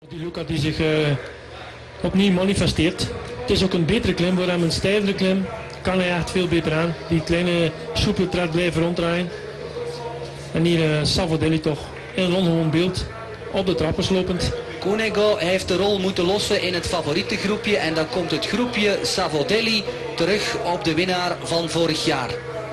Die Luca die zich opnieuw manifesteert. Het is ook een betere klim voor hem, een stijvere klim. Kan hij echt veel beter aan. Die kleine soepele tred blijven ronddraaien. En hier Savoldelli toch in een ongewoon beeld. Op de trappen slopend. Cunego heeft de rol moeten lossen in het favorietengroepje. En dan komt het groepje Savoldelli terug op de winnaar van vorig jaar.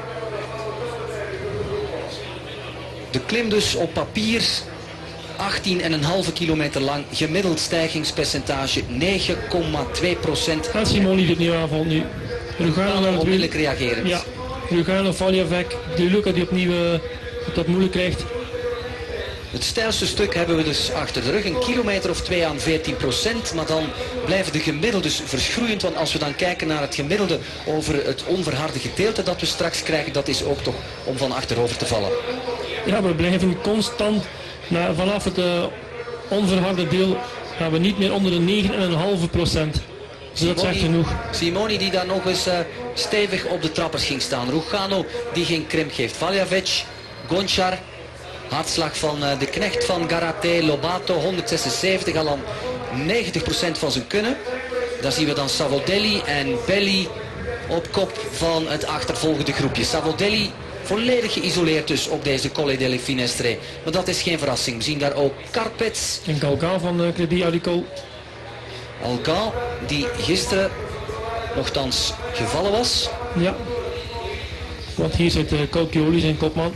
De klim dus op papier 18,5 kilometer lang. Gemiddeld stijgingspercentage 9,2%. En Simoni die opnieuw aanvalt nu. Rugano onmiddellijk reageren. Ja, Rugano, Valjavec, de Luca die opnieuw dat moeilijk krijgt. Het steilste stuk hebben we dus achter de rug. Een kilometer of 2 aan 14%. Maar dan blijven de gemiddeldes verschroeiend. Want als we dan kijken naar het gemiddelde over het onverharde gedeelte dat we straks krijgen. Dat is ook toch om van achterover te vallen. Ja, we blijven constant vanaf het onverharde deel gaan we niet meer onder de 9,5%. Dus dat zegt genoeg. Simoni die daar nog eens stevig op de trappers ging staan. Rugano die geen krimp geeft. Valjavec, Gonchar. Hartslag van de knecht van Garaté, Lobato, 176 al aan 90% van zijn kunnen. Daar zien we dan Savoldelli en Belli op kop van het achtervolgende groepje. Savoldelli volledig geïsoleerd dus op deze Colle delle Finestre. Maar dat is geen verrassing. We zien daar ook Carpets. En Galgan van Crédit Agricole. Algan die gisteren nogthans gevallen was. Ja. Want hier zit Colchioli zijn kopman.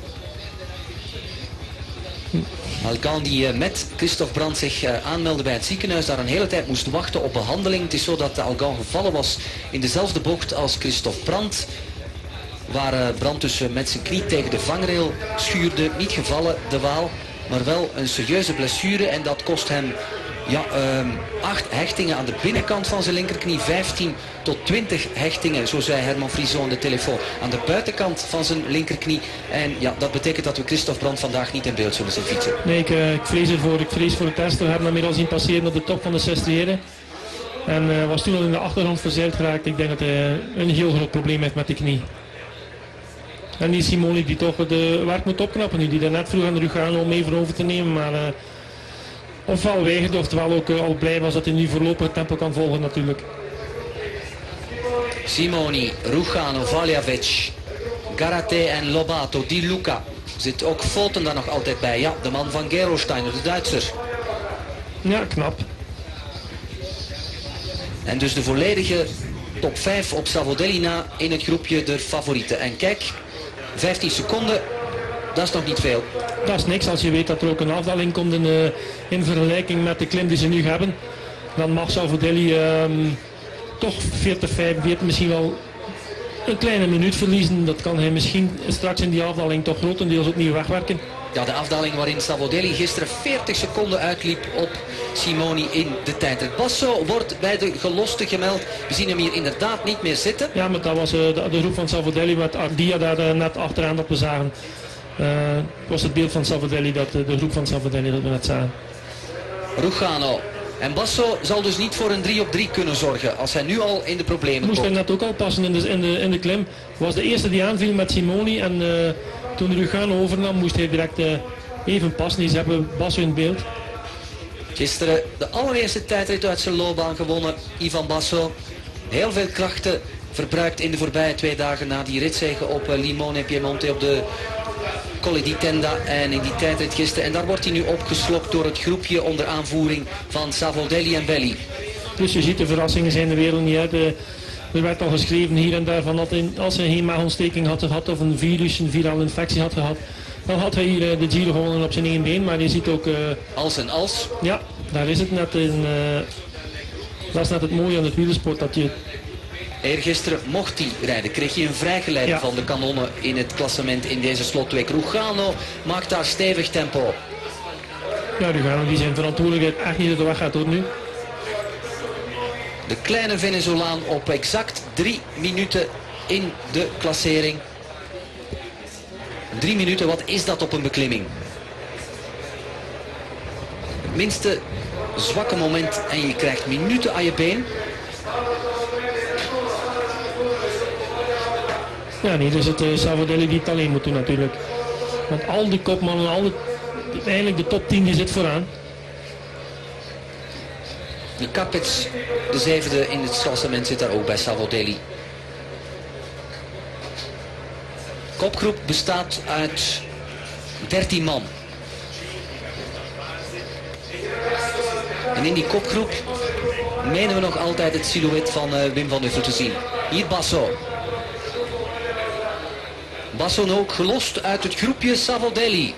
Algan die met Christophe Brand zich aanmeldde bij het ziekenhuis, daar een hele tijd moest wachten op behandeling. Het is zo dat Algan gevallen was in dezelfde bocht als Christophe Brand. Waar Brand dus met zijn knie tegen de vangrail schuurde. Niet gevallen, de Waal, maar wel een serieuze blessure. En dat kost hem 8 hechtingen aan de binnenkant van zijn linkerknie. 15 tot 20 hechtingen, zo zei Herman Frison aan de telefoon, aan de buitenkant van zijn linkerknie. En ja, dat betekent dat we Christophe Brand vandaag niet in beeld zullen zien fietsen. Nee, ik vrees voor het test. We hebben hem hier al zien passeren op de top van de Sestriere. En was toen al in de achtergrond verzeild geraakt. Ik denk dat hij een heel groot probleem heeft met de knie. En die Simoni die toch de werk moet opknappen nu. Die daarnet vroeg aan Rugano om even over te nemen. Maar ofwel weigerde, oftewel ook al blij was dat hij nu voorlopig het tempo kan volgen natuurlijk. Simoni, Rugano, Valjavec, Garaté en Lobato, Di Luca. Zit ook Fulton daar nog altijd bij. Ja, de man van Gerolsteiner, de Duitser. Ja, knap. En dus de volledige top 5 op Savoldelli na in het groepje de favorieten. En kijk, 15 seconden, dat is nog niet veel. Dat is niks als je weet dat er ook een afdaling komt in vergelijking met de klim die ze nu hebben. Dan mag Savoldelli toch 40, 45, misschien wel een kleine minuut verliezen. Dat kan hij misschien straks in die afdaling toch grotendeels opnieuw wegwerken. Ja, de afdaling waarin Savoldelli gisteren 40 seconden uitliep op Simoni in de tijdrit. Basso wordt bij de gelosten gemeld. We zien hem hier inderdaad niet meer zitten. Ja, maar dat was de groep van Savoldelli met Ardia daar net achteraan dat we zagen. Het was het beeld van Savoldelli, de groep van Savoldelli dat we net zagen. Rugano. En Basso zal dus niet voor een 3 op 3 kunnen zorgen als hij nu al in de problemen moest komt. hij net ook al passen in de klim. Was de eerste die aanviel met Simoni en toen Rugano overnam moest hij direct even passen. Die hebben Basso in beeld. Gisteren de allereerste tijdrit uit zijn loopbaan gewonnen, Ivan Basso. Heel veel krachten verbruikt in de voorbije 2 dagen na die ritzege op Limone Piemonte op de Colle di Tenda en in die tijdrit gisteren. En daar wordt hij nu opgeslokt door het groepje onder aanvoering van Savoldelli en Belli. Dus je ziet, de verrassingen zijn de wereld niet uit. Er werd al geschreven hier en daar van dat als hij geen maagontsteking had gehad of een virale infectie had gehad, dan had hij hier de Giro gewonnen op zijn 1 been. Maar je ziet ook... als en als. Ja, daar is het net in... dat is net het mooie aan het wielersport, dat je... Eergisteren mocht hij rijden, kreeg hij een vrijgeleide van de kanonnen in het klassement in deze slotweek. Rugano maakt daar stevig tempo. Ja, Rugano die zijn verantwoordelijkheid echt niet uit de weg gaat hoor nu. De kleine Venezolaan op exact 3 minuten in de klassering. 3 minuten, wat is dat op een beklimming? Het minste zwakke moment en je krijgt minuten aan je been. Ja, nee, dus het Savoldelli die het alleen moet doen natuurlijk. Want al die kopmannen, eigenlijk de top 10 die zit vooraan. Karpets, de zevende in het klassement, zit daar ook bij Savoldelli. Kopgroep bestaat uit 13 man. En in die kopgroep menen we nog altijd het silhouet van Wim van Uffel te zien. Hier Basso. Basso ook gelost uit het groepje Savoldelli.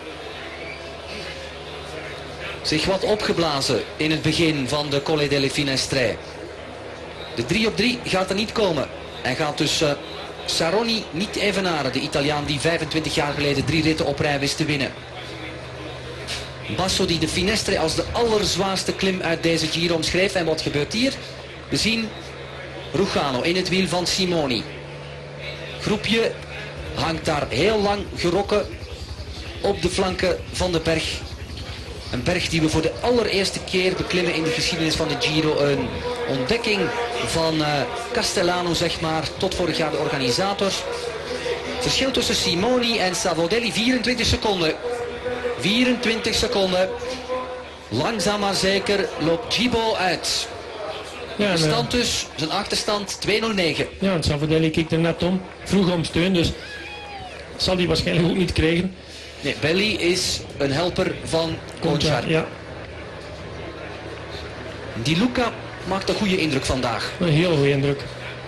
Zich wat opgeblazen in het begin van de Colle delle Finestre. De 3-op-3 gaat er niet komen. Hij gaat dus Saronni niet evenaren. De Italiaan die 25 jaar geleden 3 ritten op rij wist te winnen. Basso die de Finestre als de allerzwaarste klim uit deze Giro omschreef. En wat gebeurt hier? We zien Rugano in het wiel van Simoni. Groepje hangt daar heel lang gerokken op de flanken van de berg. Een berg die we voor de allereerste keer beklimmen in de geschiedenis van de Giro. Een ontdekking van Castellano, zeg maar, tot vorig jaar de organisator. Verschil tussen Simoni en Savoldelli 24 seconden. 24 seconden. Langzaam maar zeker loopt Gibo uit. Ja, de stand dus, zijn achterstand 2:09. Ja, en Savoldelli keek er net om. Vroeg om steun, dus zal hij waarschijnlijk ook niet krijgen. Nee, Belli is een helper van Conchar. Ja. Di Luca maakt een goede indruk vandaag. Een heel goede indruk.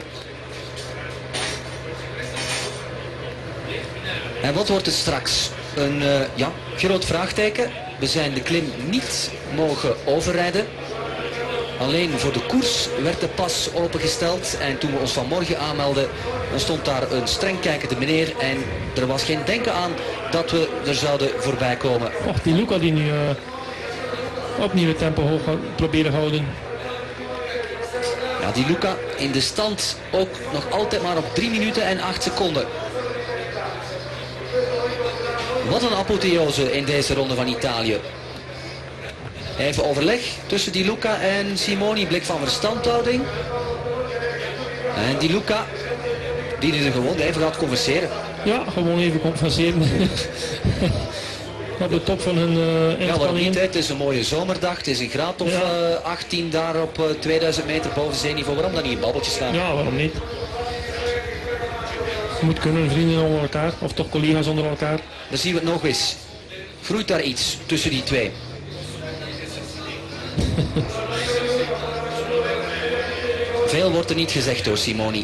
En wat wordt het straks? Een groot vraagteken. We zijn de klim niet mogen overrijden. Alleen voor de koers werd de pas opengesteld. En toen we ons vanmorgen aanmelden, dan stond daar een streng kijkende meneer. En er was geen denken aan dat we er zouden voorbij komen. Och, die Luca die nu opnieuw het tempo hoog proberen houden. Ja, die Luca in de stand ook nog altijd maar op 3 minuten en 8 seconden. Wat een apotheose in deze ronde van Italië. Even overleg tussen Di Luca en Simoni. Blik van verstandhouding. En Di Luca die er gewoon even gaat converseren. Ja, gewoon even converseren. Op de top van hun ja, waarom niet? Het is een mooie zomerdag. Het is een graad of 18 daar op 2000 meter boven zeeniveau. Waarom dan niet een babbeltje slaan? Ja, waarom niet? Je moet kunnen, vrienden onder elkaar. Of toch collega's onder elkaar. Dan zien we het nog eens. Groeit daar iets tussen die twee? Veel wordt er niet gezegd door Simoni.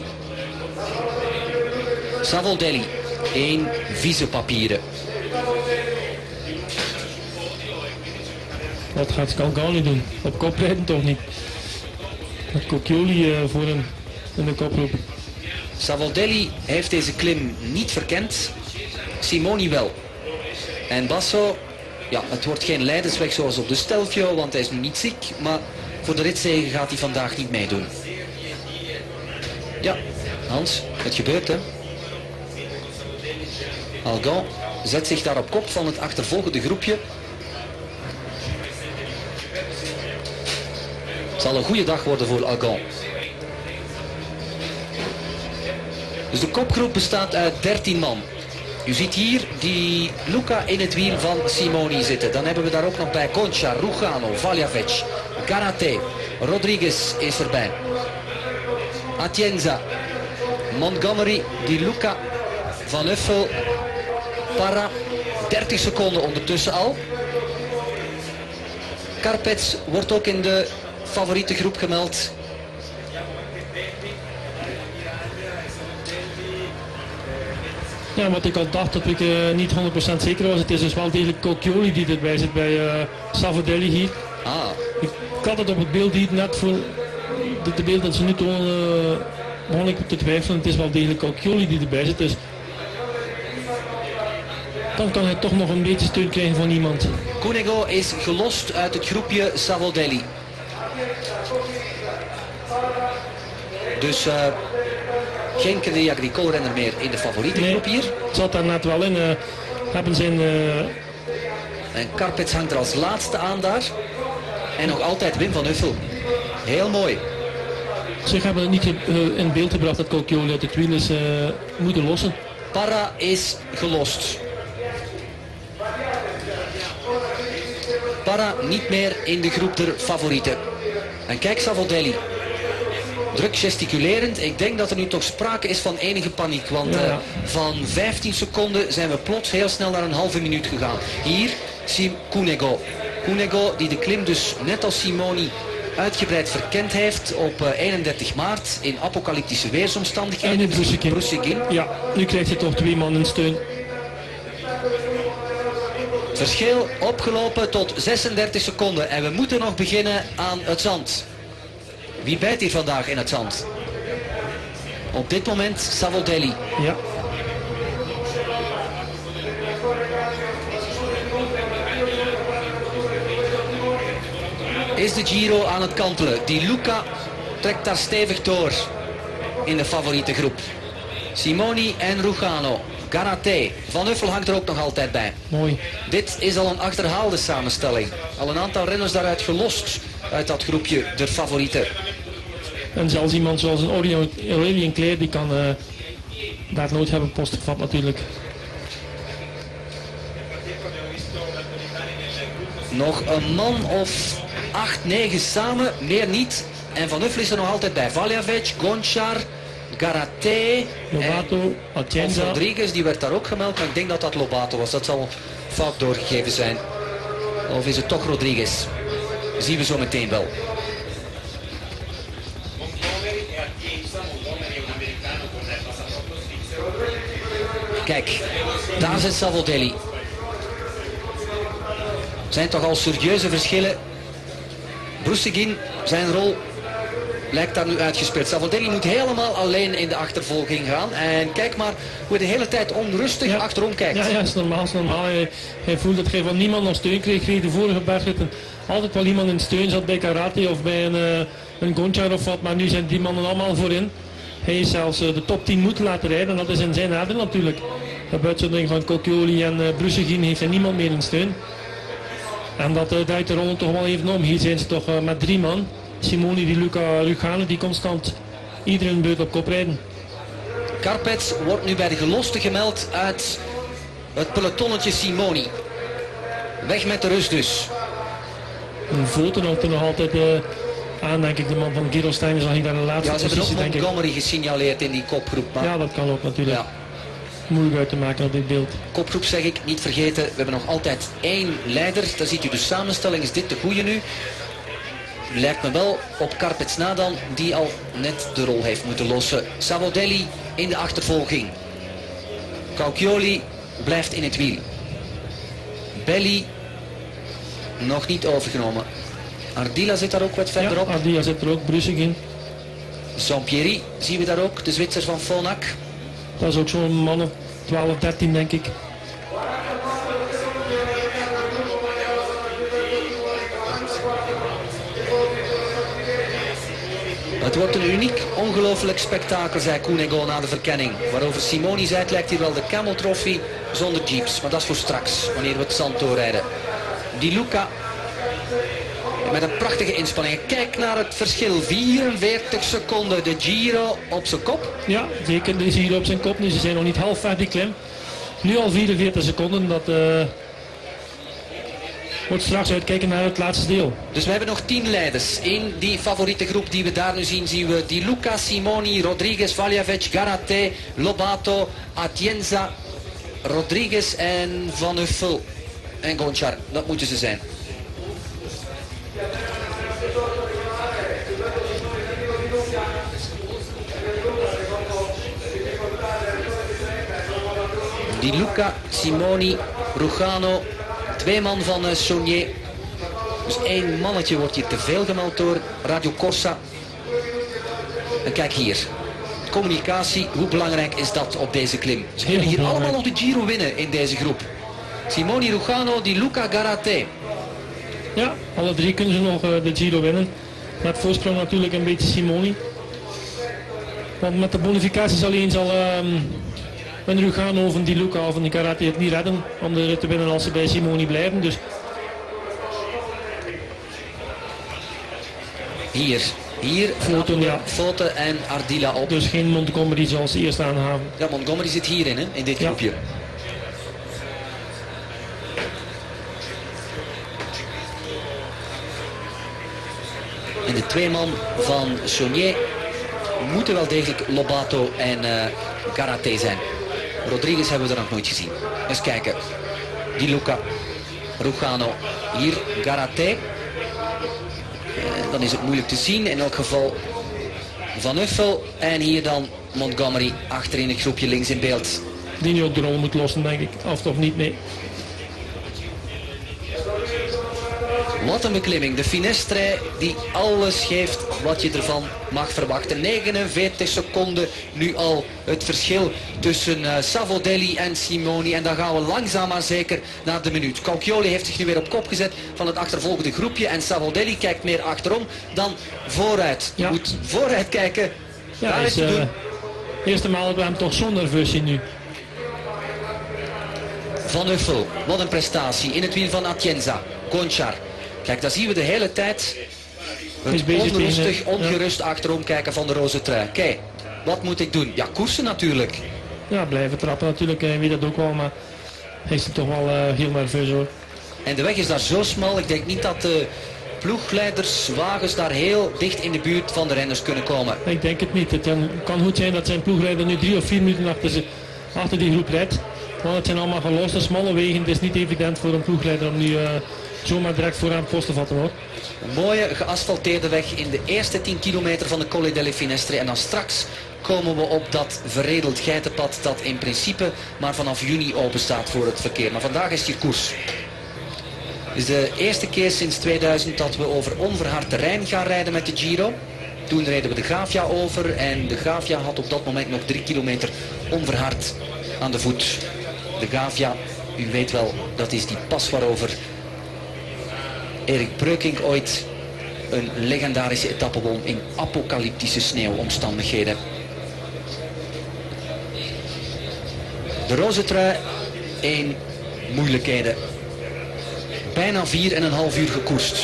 Savoldelli, 1 vieze papieren. Wat gaat Scalgani doen? Op kop rijden toch niet? Met Cocchioli voor hem in de kopgroep. Savoldelli heeft deze klim niet verkend. Simoni wel. En Basso, ja, het wordt geen leidersweg zoals op de Stelvio, want hij is nu niet ziek. Maar voor de ritzege gaat hij vandaag niet meedoen. Ja, Hans, het gebeurt hè. Algon zet zich daar op kop van het achtervolgende groepje. Het zal een goede dag worden voor Algon. Dus de kopgroep bestaat uit 13 man. U ziet hier die Luca in het wiel van Simoni zitten. Dan hebben we daar ook nog bij Conchar, Rugano, Valjavec, Garate, Rodriguez is erbij. Atienza, Montgomery, Di Luca, Van Uffel, Parra. 30 seconden ondertussen al. Karpets wordt ook in de favoriete groep gemeld. Ja, wat ik al dacht dat ik niet 100% zeker was. Het is dus wel degelijk Cocchioli die erbij zit bij Savoldelli hier. Ah. Ik had het op het beeld hier net voor de beeld dat ze nu tonen begon ik te twijfelen. Het is wel degelijk Cocchioli die erbij zit. Dus dan kan hij toch nog een beetje steun krijgen van iemand. Cunego is gelost uit het groepje Savoldelli. Dus geen Crédit Agricole renner meer in de favoriete groep hier. Het zat daar net wel in. Hebben zijn... En Karpets hangt er als laatste aan daar. En nog altijd Wim van Uffel. Heel mooi. Ze hebben het niet in beeld gebracht dat Cocchioli uit het wiel is moeten lossen. Parra is gelost. Parra niet meer in de groep der favorieten. En kijk Savoldelli. Druk gesticulerend. Ik denk dat er nu toch sprake is van enige paniek. Want van 15 seconden zijn we plots heel snel naar een halve minuut gegaan. Hier Cunego. Cunego die de klim dus net als Simoni uitgebreid verkend heeft op 31 maart in apocalyptische weersomstandigheden. En in Brussegin. Ja, nu krijgt hij toch 2 man in steun. Verschil opgelopen tot 36 seconden. En we moeten nog beginnen aan het zand. Wie bijt hier vandaag in het zand? Op dit moment Savoldelli. Ja. Is de Giro aan het kantelen? Di Luca trekt daar stevig door in de favoriete groep. Simoni en Rugano. Garaté. Van Uffel hangt er ook nog altijd bij. Mooi. Dit is al een achterhaalde samenstelling. Al een aantal renners daaruit gelost uit dat groepje der favorieten. En zelfs iemand zoals een Aurelien Kleer, die kan daar nooit hebben postgevat natuurlijk. Nog een man of 8, 9 samen, meer niet. En Van Uffel is er nog altijd bij. Valjavec, Gonchar, Garaté, Lobato, Atienza. Rodriguez, die werd daar ook gemeld, maar ik denk dat dat Lobato was. Dat zal fout doorgegeven zijn. Of is het toch Rodriguez? Zien we zo meteen wel. Kijk, daar zit Savoldelli. Zijn toch al serieuze verschillen. Brussegin, zijn rol lijkt daar nu uitgespeeld. Savoldelli moet helemaal alleen in de achtervolging gaan. En kijk maar hoe hij de hele tijd onrustig achterom kijkt. Ja, is normaal. Hij voelt dat hij van niemand nog steun kreeg. De vorige bergritten altijd wel iemand in steun zat bij Garaté of bij een Gonchar of wat. Maar nu zijn die mannen allemaal voorin. Hij is zelfs de top 10 moeten laten rijden. En dat is in zijn nadeel natuurlijk. De buitenzondering van Colchioli en Brussegin heeft hij niemand meer in steun. En dat draait de rollen toch wel even om. Hier zijn ze toch met 3 man. Simoni, Di Luca, Rugano die constant iedereen beurt op kop rijden. Karpets wordt nu bij de gelosten gemeld uit het pelotonnetje Simoni. Weg met de rust dus. Een foto houdt er nog altijd aan, denk ik. De man van Gerolstein zag ik daar de laatste positie. Ja, ze positie, hebben ook Montgomery gesignaleerd in die kopgroep. Maar... Ja, dat kan ook natuurlijk. Ja. Moeilijk uit te maken op dit beeld. Kopgroep zeg ik, niet vergeten. We hebben nog altijd 1 leider. Daar ziet u de samenstelling. Is dit de goede nu? Lijkt me wel op Karpets na dan, die al net de rol heeft moeten lossen. Savoldelli in de achtervolging. Colchioli blijft in het wiel. Belli nog niet overgenomen. Ardila zit daar ook wat verderop. Ja, Ardila zit er ook, Brussegin. Sampieri zien we daar ook, de Zwitser van Phonak. Dat is ook zo'n man of 12, 13 denk ik. Het wordt een uniek, ongelooflijk spektakel, zei Cunego na de verkenning. Waarover Simoni zei, het lijkt hier wel de Camel Trophy zonder jeeps. Maar dat is voor straks, wanneer we het zand doorrijden. Di Luca met een prachtige inspanning. Kijk naar het verschil, 44 seconden. De Giro op zijn kop. Ja, zeker de Giro op zijn kop. Nu, ze zijn nog niet half ver die klim. Nu al 44 seconden, dat... wordt straks uitkijken naar het laatste deel. Dus we hebben nog 10 leiders. In die favoriete groep die we daar nu zien, zien we Di Luca, Simoni, Rodriguez, Valjavec, Garaté, Lobato, Atienza, Rodriguez en Van Uffel en Gonchar. Dat moeten ze zijn. Di Luca, Simoni, Rugano, 2 man van Saunier. Dus 1 mannetje wordt hier te veel gemeld door Radio Corsa. En kijk hier. Communicatie, hoe belangrijk is dat op deze klim? Ze kunnen hier allemaal nog de Giro winnen in deze groep. Simoni, Rugano, Di Luca, Garaté. Ja, alle 3 kunnen ze nog de Giro winnen. Met voorsprong natuurlijk een beetje Simoni. Want met de bonificaties alleen zal een Rugano of een Di Luca of een Garaté het niet redden om de rit te winnen als ze bij Simoni blijven. Dus hier Foten en Ardila op. Dus geen Montgomery zoals eerst aanhaven. Ja, Montgomery zit hierin, hè, in dit groepje. En de twee man van Saunier moeten wel degelijk Lobato en Garaté zijn. Rodriguez hebben we er nog nooit gezien. Eens kijken. Di Luca, Rugano, hier Garaté. Dan is het moeilijk te zien. In elk geval Van Uffel. En hier dan Montgomery achter in het groepje links in beeld. Die nu ook de rol moet lossen, denk ik. Of toch niet, nee. Wat een beklimming. De Finestre die alles geeft wat je ervan mag verwachten. 49 seconden nu al het verschil tussen Savoldelli en Simoni. En dan gaan we langzaam maar zeker naar de minuut. Cauchioli heeft zich nu weer op kop gezet van het achtervolgende groepje. En Savoldelli kijkt meer achterom dan vooruit. Je moet vooruit kijken. Ja, daar is het doen. De eerste maal dat we hem toch zo nerveus zien nu. Van Uffel, wat een prestatie in het wiel van Atienza. Conchar. Kijk, daar zien we de hele tijd het onrustig, ongerust achterom kijken van de roze trui. Kijk, wat moet ik doen? Ja, koersen natuurlijk. Ja, blijven trappen natuurlijk, weet dat ook wel, maar hij is er toch wel heel nerveus hoor. En de weg is daar zo smal, ik denk niet dat de ploegleiderswagens daar heel dicht in de buurt van de renners kunnen komen. Ik denk het niet. Het kan goed zijn dat zijn ploegleider nu 3 of 4 minuten achter die groep rijdt. Want het zijn allemaal geloste, smalle wegen. Het is niet evident voor een ploegleider om nu zomaar direct vooraan post te vatten hoor. Een mooie geasfalteerde weg in de eerste 10 kilometer van de Colle delle Finestre. En dan straks komen we op dat verredeld geitenpad dat in principe maar vanaf juni open staat voor het verkeer. Maar vandaag is hier koers. Het is de eerste keer sinds 2000 dat we over onverhard terrein gaan rijden met de Giro. Toen reden we de Gavia over en de Gavia had op dat moment nog 3 kilometer onverhard aan de voet. De Gavia, u weet wel, dat is die pas waarover Erik Breukink ooit een legendarische etappe won in apocalyptische sneeuwomstandigheden. De roze trui in moeilijkheden. Bijna 4,5 uur gekoerst.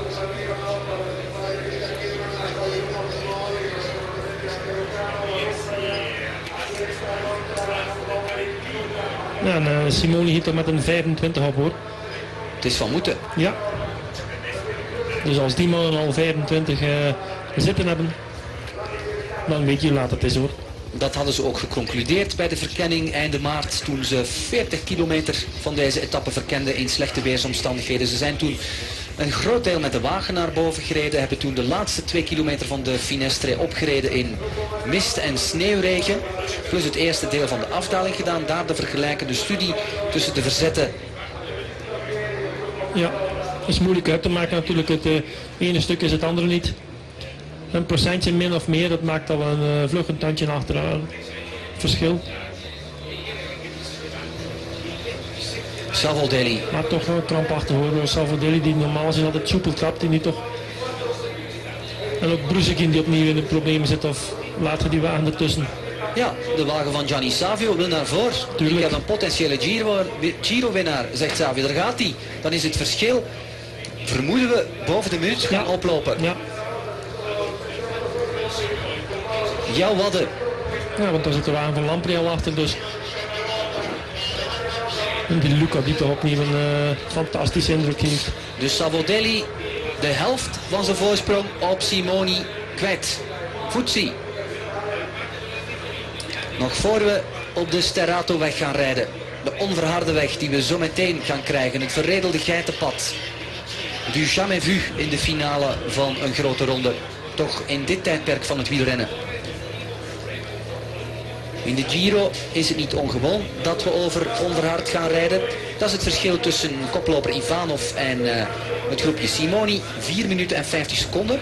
Ja, en Simoni hield er met een 25 op hoor. Het is van moeten. Ja. Dus als die mannen al 25 zitten hebben, dan weet je hoe laat het is hoor. Dat hadden ze ook geconcludeerd bij de verkenning einde maart, toen ze 40 kilometer van deze etappe verkenden in slechte weersomstandigheden. Ze zijn toen een groot deel met de wagen naar boven gereden, hebben toen de laatste 2 kilometer van de Finestre opgereden in mist en sneeuwregen. Plus het eerste deel van de afdaling gedaan, daar de vergelijkende studie tussen de verzetten. Ja, het is moeilijk uit te maken natuurlijk. Het ene stuk is het andere niet. Een procentje min of meer, dat maakt al een vlug een tandje achteraan verschil. Savoldelli. Maar toch wel krampachtig hoor. Savoldelli die normaal is altijd soepel trapt, die niet toch. En ook Brusekin die opnieuw in de problemen zit of later die wagen ertussen. Ja, de wagen van Gianni Savio wil naar voren. Tuurlijk. Ik heb een potentiële Giro-winnaar, zegt Savio. Daar gaat hij. Dan is het verschil, vermoeden we, boven de minuut gaan oplopen. Ja. Jouw wadden. Ja, want daar zit de wagen van Lampre al achter dus. En die Luca die toch opnieuw een fantastische indruk heeft. Dus Savoldelli de helft van zijn voorsprong op Simoni kwijt. Futsi. Nog voor we op de Sterrato-weg gaan rijden. De onverharde weg die we zo meteen gaan krijgen. Het verredelde geitenpad. Du jamais vu in de finale van een grote ronde. Toch in dit tijdperk van het wielrennen. In de Giro is het niet ongewoon dat we over onverhard gaan rijden. Dat is het verschil tussen koploper Ivanov en het groepje Simoni. 4 minuten en 50 seconden.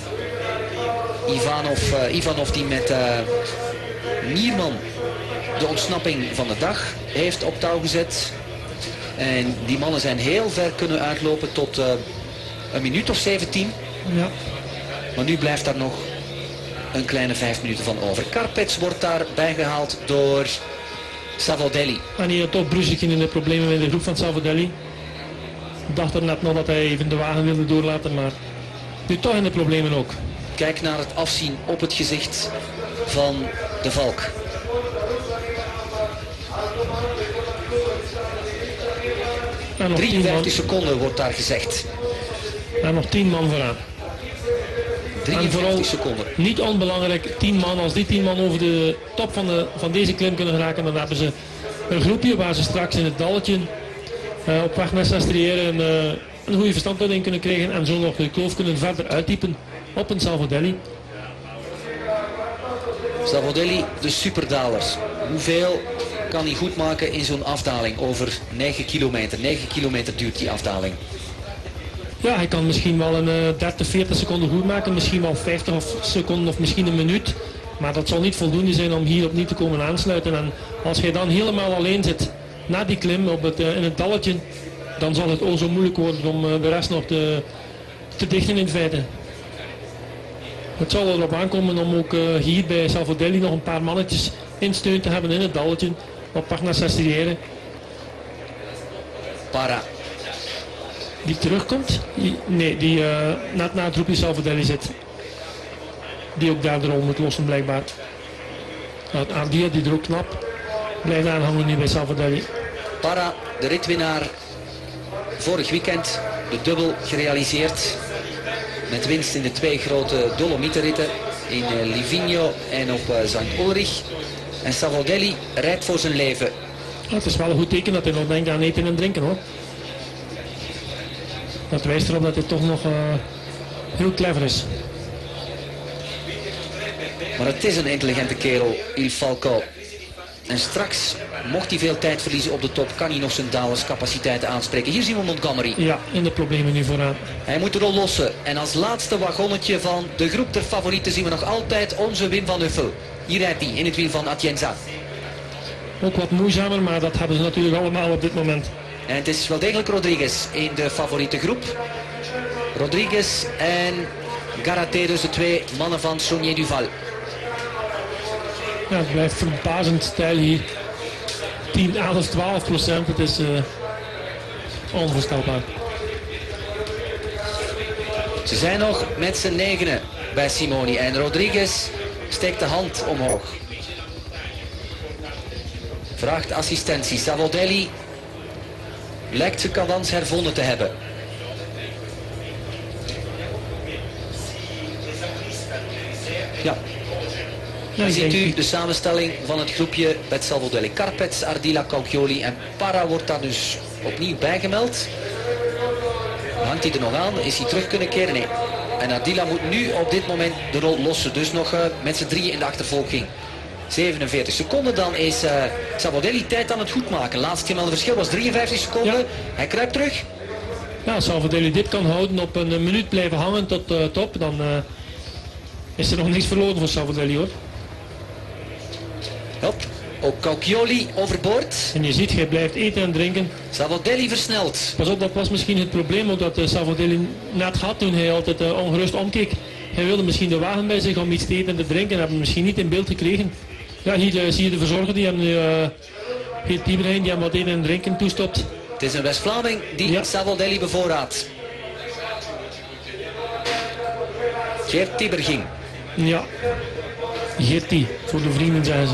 Ivanov die met Nierman de ontsnapping van de dag heeft op touw gezet. En die mannen zijn heel ver kunnen uitlopen tot een minuut of 17. Ja. Maar nu blijft daar nog een kleine 5 minuten van over. Karpets wordt daar bijgehaald door Savoldelli. En hier toch Brusekin in de problemen met de groep van Savoldelli. Ik dacht er net nog dat hij even de wagen wilde doorlaten, maar nu toch in de problemen ook. Kijk naar het afzien op het gezicht van de Valk. En nog 53 seconden wordt daar gezegd. En nog 10 man vooraan. 53 seconden. Niet onbelangrijk, 10 man. Als die 10 man over de top van deze klim kunnen geraken, dan hebben ze een groepje waar ze straks in het dalletje op weg naar Sestriere een goede verstandhouding kunnen krijgen en zo nog de kloof kunnen verder uitdiepen op een Salvadelli. Salvadelli, de superdalers. Hoeveel kan hij goed maken in zo'n afdaling over 9 kilometer? 9 kilometer duurt die afdaling. Ja, hij kan misschien wel een 30, 40 seconden goed maken. Misschien wel 50 seconden of misschien een minuut. Maar dat zal niet voldoende zijn om hier opnieuw te komen aansluiten. En als hij dan helemaal alleen zit na die klim in het dalletje, dan zal het zo moeilijk worden om de rest nog te dichten in feite. Het zal erop aankomen om ook hier bij Salvadelli nog een paar mannetjes in steun te hebben in het dalletje op weg naar Sestriere. Para. Die terugkomt? Die net na het groepje Salvadelli zit. Die ook daar de rol moet lossen blijkbaar. Ardila die er ook knap blijft aanhangen nu bij Salvadelli. Para, de ritwinnaar vorig weekend, de dubbel gerealiseerd. Met winst in de 2 grote Dolomietenritten in Livigno en op St. Ulrich. En Salvadelli rijdt voor zijn leven. Ja, het is wel een goed teken dat hij nog denkt aan eten en drinken, hoor. Dat wijst erop dat hij toch nog heel clever is. Maar het is een intelligente kerel, Il Falco. En straks, mocht hij veel tijd verliezen op de top, kan hij nog zijn dalerscapaciteiten aanspreken. Hier zien we Montgomery. Ja, in de problemen nu vooraan. Hij moet de rol lossen. En als laatste wagonnetje van de groep der favorieten zien we nog altijd onze Wim van Huffel. Hier rijdt hij in het wiel van Atienza. Ook wat moeizamer, maar dat hebben ze natuurlijk allemaal op dit moment. En het is wel degelijk Rodriguez in de favoriete groep. Rodriguez en Garaté, dus de 2 mannen van Saunier Duval. Ja, het blijft verbazend stijl hier. 10, 11, 12%. Het is onvoorstelbaar. Ze zijn nog met z'n 9 bij Simoni. En Rodriguez steekt de hand omhoog. Vraagt assistentie. Salvadelli lijkt zijn cadans hervonden te hebben. Ja. Dan ziet u de samenstelling van het groepje met Salvadelli. Carpets, Ardila, Cauchioli en Para wordt daar dus opnieuw bijgemeld. Hangt hij er nog aan? Is hij terug kunnen keren? Nee. En Ardila moet nu op dit moment de rol lossen. Dus nog met z'n 3 in de achtervolging. 47 seconden, dan is Salvadelli tijd aan het goedmaken. Laatst gemelde verschil was 53 seconden. Ja. Hij kruipt terug. Ja, als Salvadelli dit kan houden, op een minuut blijven hangen tot top, dan is er nog niets verloren voor Salvadelli, hoor. Hop, ook Cauchioli overboord. En je ziet, hij blijft eten en drinken. Salvadelli versnelt. Pas op, dat was misschien het probleem ook dat Salvadelli net had toen hij altijd ongerust omkeek. Hij wilde misschien de wagen bij zich om iets te eten en te drinken en hebben hem misschien niet in beeld gekregen. Ja, hier zie je de verzorger die hem nu Geert Tieberijn, die hem wat eten en drinken toestopt. Het is een West-Vlaming die Salvadelli bevoorraadt. Geert Tieberging. Ja, Geertie, voor de vrienden zeggen ze.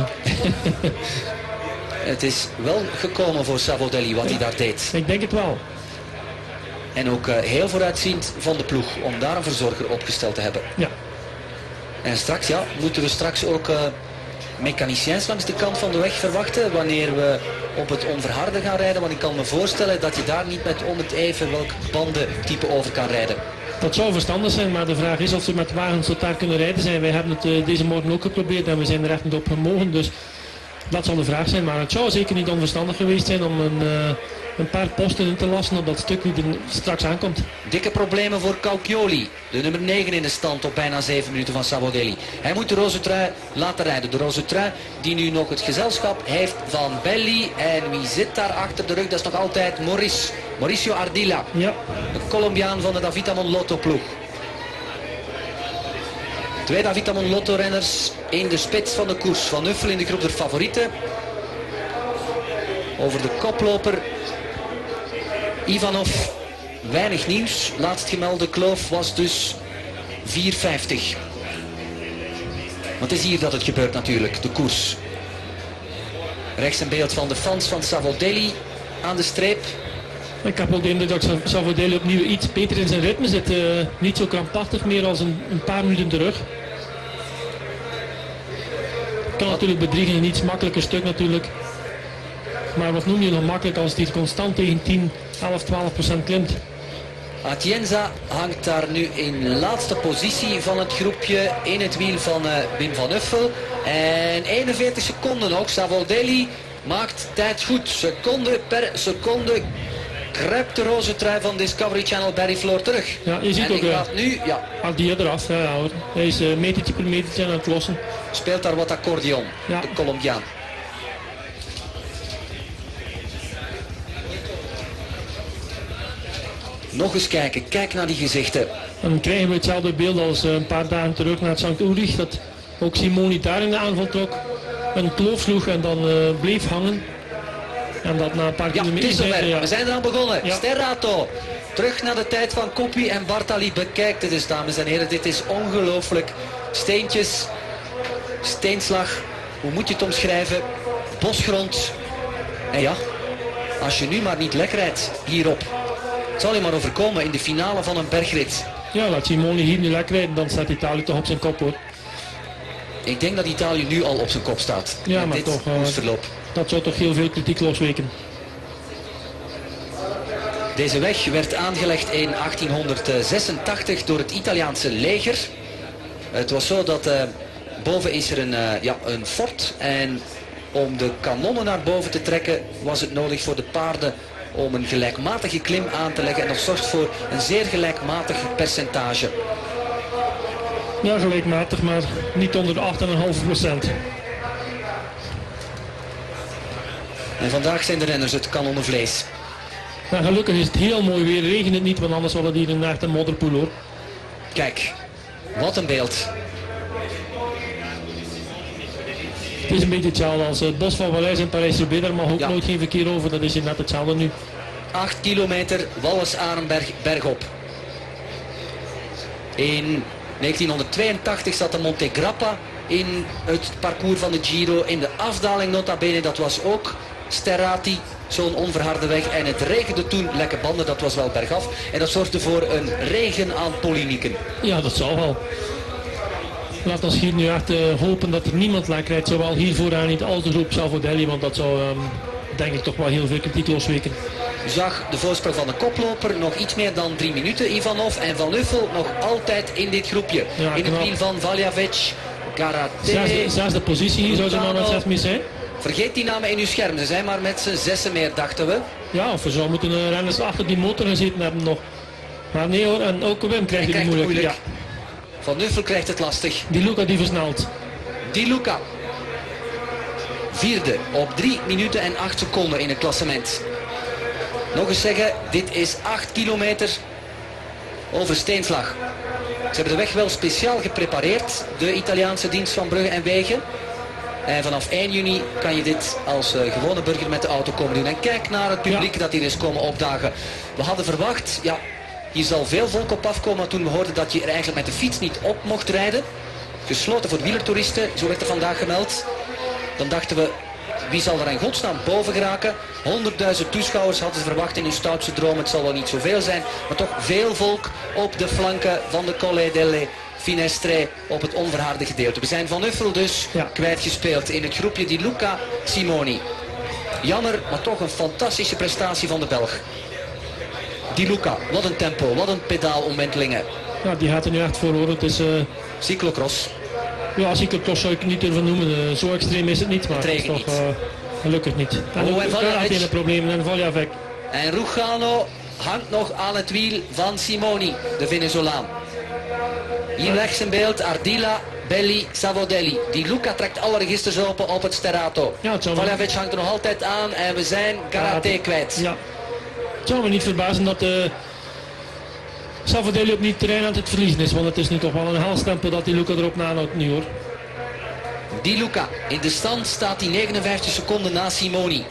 Het is wel gekomen voor Salvadelli wat hij daar deed. Ik denk het wel. En ook heel vooruitziend van de ploeg om daar een verzorger opgesteld te hebben. Ja. En straks, ja, moeten we straks ook mechaniciëns langs de kant van de weg verwachten wanneer we op het onverharde gaan rijden. Want ik kan me voorstellen dat je daar niet met om het even welk bandentype over kan rijden. Dat zou verstandig zijn, maar de vraag is of ze met wagens tot daar kunnen rijden zijn. Wij hebben het deze morgen ook geprobeerd en we zijn er echt niet op gemogen. Dus dat zal de vraag zijn. Maar het zou zeker niet onverstandig geweest zijn om een paar posten in te lassen op dat stuk die er straks aankomt. Dikke problemen voor Cauchioli. De nummer 9 in de stand op bijna 7 minuten van Salvadelli. Hij moet de roze trui laten rijden. De roze trui die nu nog het gezelschap heeft van Belli. En wie zit daar achter de rug? Dat is nog altijd Mauricio Ardila. Ja. De Colombiaan van de Davitamon Lotto ploeg. 2 Davitamon Lotto renners in de spits van de koers. Van Huffel in de groep der favorieten. Over de koploper Ivanov, weinig nieuws. Laatst gemelde kloof was dus 4,50. Want het is hier dat het gebeurt natuurlijk, de koers. Rechts een beeld van de fans van Salvadelli aan de streep. Ik heb ook de indruk dat Savodelli opnieuw iets beter in zijn ritme zit. Niet zo krampachtig meer als een paar minuten terug. Kan natuurlijk bedriegen, een iets makkelijker stuk natuurlijk. Maar wat noem je nog makkelijk als die constant tegen 10, 11, 12% klimt. Atienza hangt daar nu in laatste positie van het groepje in het wiel van Wim van Uffel. En 41 seconden nog. Savodelli maakt tijd goed. Seconde per seconde kruipt de roze trui van Discovery Channel Barry Floor terug. Ja, je ziet en ook gaat nu, die eraf. Ja, hoor. Hij is metertje per metertje aan het lossen. Speelt daar wat accordeon, ja. De Colombiaan. Nog eens kijken, kijk naar die gezichten. En dan krijgen we hetzelfde beeld als een paar dagen terug naar het St. Ulrich. Dat ook Simoni daar in de aanval trok. Een kloof sloeg en dan bleef hangen. En dat na een paar kilometer... Het is zover. We zijn eraan begonnen. Ja. Sterrato. Terug naar de tijd van Coppi en Bartali. Bekijkt het dus, dames en heren. Dit is ongelooflijk. Steentjes. Steenslag. Hoe moet je het omschrijven? Bosgrond. En ja, als je nu maar niet lek rijdt hierop. Het zal je maar overkomen in de finale van een bergrit. Ja, laat Simoni hier nu lekker rijden, dan staat Italië toch op zijn kop, hoor. Ik denk dat Italië nu al op zijn kop staat. Ja, maar dit toch, koersverloop. Dat zou toch heel veel kritiek losweken. Deze weg werd aangelegd in 1886 door het Italiaanse leger. Het was zo dat boven is er een fort en om de kanonnen naar boven te trekken was het nodig voor de paarden om een gelijkmatige klim aan te leggen en dat zorgt voor een zeer gelijkmatig percentage. Ja, gelijkmatig, maar niet onder de 8,5%. En vandaag zijn de renners het kanonnenvlees. Nou, gelukkig is het heel mooi weer, regent het niet, want anders was het hier een echte modderpoel, hoor. Kijk, wat een beeld. Het is een beetje hetzelfde als het bos van Valais in Parijs-Roubaix. Daar mag ook nooit geen verkeer over, dat is hier net hetzelfde nu. 8 kilometer, Wallis-Arenberg, bergop. In 1982 zat de Monte Grappa in het parcours van de Giro. In de afdaling nota bene, dat was ook Sterrati, zo'n onverharde weg. En het regende toen lekke banden, dat was wel bergaf. En dat zorgde voor een regen aan polemieken. Ja, dat zal wel. Laat ons hier nu echt hopen dat er niemand lekker rijdt. Zowel hier vooraan niet als de groep Savodelli, want dat zou denk ik toch wel heel veel kritiek losweken. Zag de voorsprong van de koploper, nog iets meer dan 3 minuten. Ivanov en Van Uffel nog altijd in dit groepje. Ja, in het wiel van Valjavic, Garate. Zesde positie hier, zou ze maar met 6 mee zijn. Vergeet die namen in uw scherm, ze zijn maar met z'n 6 meer, dachten we. Ja, of we zouden moeten renners achter die motor gezeten hebben nog. Maar nee hoor, en ook Wim krijgt het moeilijk. Ja. Van Uffel krijgt het lastig. Di Luca die versnelt. Di Luca. Vierde op 3 minuten en 8 seconden in het klassement. Nog eens zeggen, dit is 8 kilometer over steenslag. Ze hebben de weg wel speciaal geprepareerd, de Italiaanse dienst van Brugge en Wegen. En vanaf 1 juni kan je dit als gewone burger met de auto komen doen. En kijk naar het publiek dat hier is komen opdagen. We hadden verwacht, hier zal veel volk op afkomen toen we hoorden dat je er eigenlijk met de fiets niet op mocht rijden. Gesloten voor wielertoeristen, zo werd er vandaag gemeld. Dan dachten we, wie zal er in godsnaam boven geraken? 100.000 toeschouwers hadden ze verwacht in hun stoutste droom. Het zal wel niet zoveel zijn, maar toch veel volk op de flanken van de Colle delle Finestre op het onverharde gedeelte. We zijn Van Uffel dus kwijtgespeeld in het groepje Di Luca Simoni. Jammer, maar toch een fantastische prestatie van de Belg. Di Luca, wat een tempo, wat een pedaalomwentelingen. Ja, die gaat er nu echt voor, hoor. Het is cyclocross. Ja, cyclocross zou ik het niet durven noemen. Zo extreem is het niet, maar het is toch gelukkig niet. En ook daar had hij een probleem en Valjavic. En Rugano hangt nog aan het wiel van Simoni, de Venezolaan. Hier legt zijn beeld Ardila, Belli, Savodelli. Di Luca trekt alle registers open op het Sterrato. Ja, Valjavic hangt er nog altijd aan en we zijn Garate kwijt. Ja. Het zou me niet verbazen dat Savodelli opnieuw terrein aan het verliezen is, want het is nu toch wel een haalstempel dat Di Luca erop nahoudt nu, hoor. Di Luca, in de stand staat hij 59 seconden na Simoni.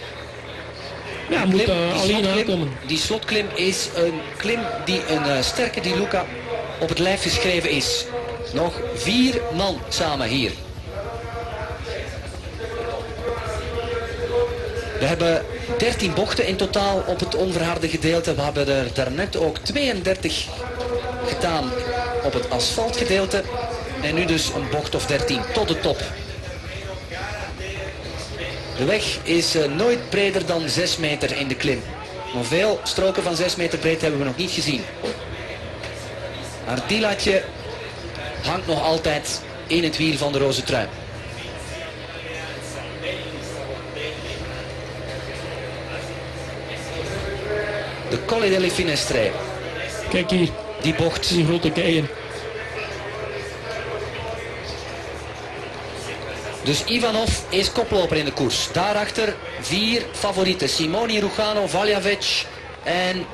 Ja, moet alleen aankomen. Die slotklim is een klim die een sterke Di Luca op het lijf geschreven is. Nog 4 man samen hier. We hebben 13 bochten in totaal op het onverharde gedeelte. We hebben er daarnet ook 32 gedaan op het asfaltgedeelte. En nu dus een bocht of 13 tot de top. De weg is nooit breder dan 6 meter in de klim. Maar veel stroken van 6 meter breed hebben we nog niet gezien. Ardilatje hangt nog altijd in het wiel van de roze trui. De Colle delle Finestre. Kijk hier, Die bocht. die grote keien. Dus Ivanov is koploper in de koers. Daarachter 4 favorieten. Simoni, Rugano, Valjavec en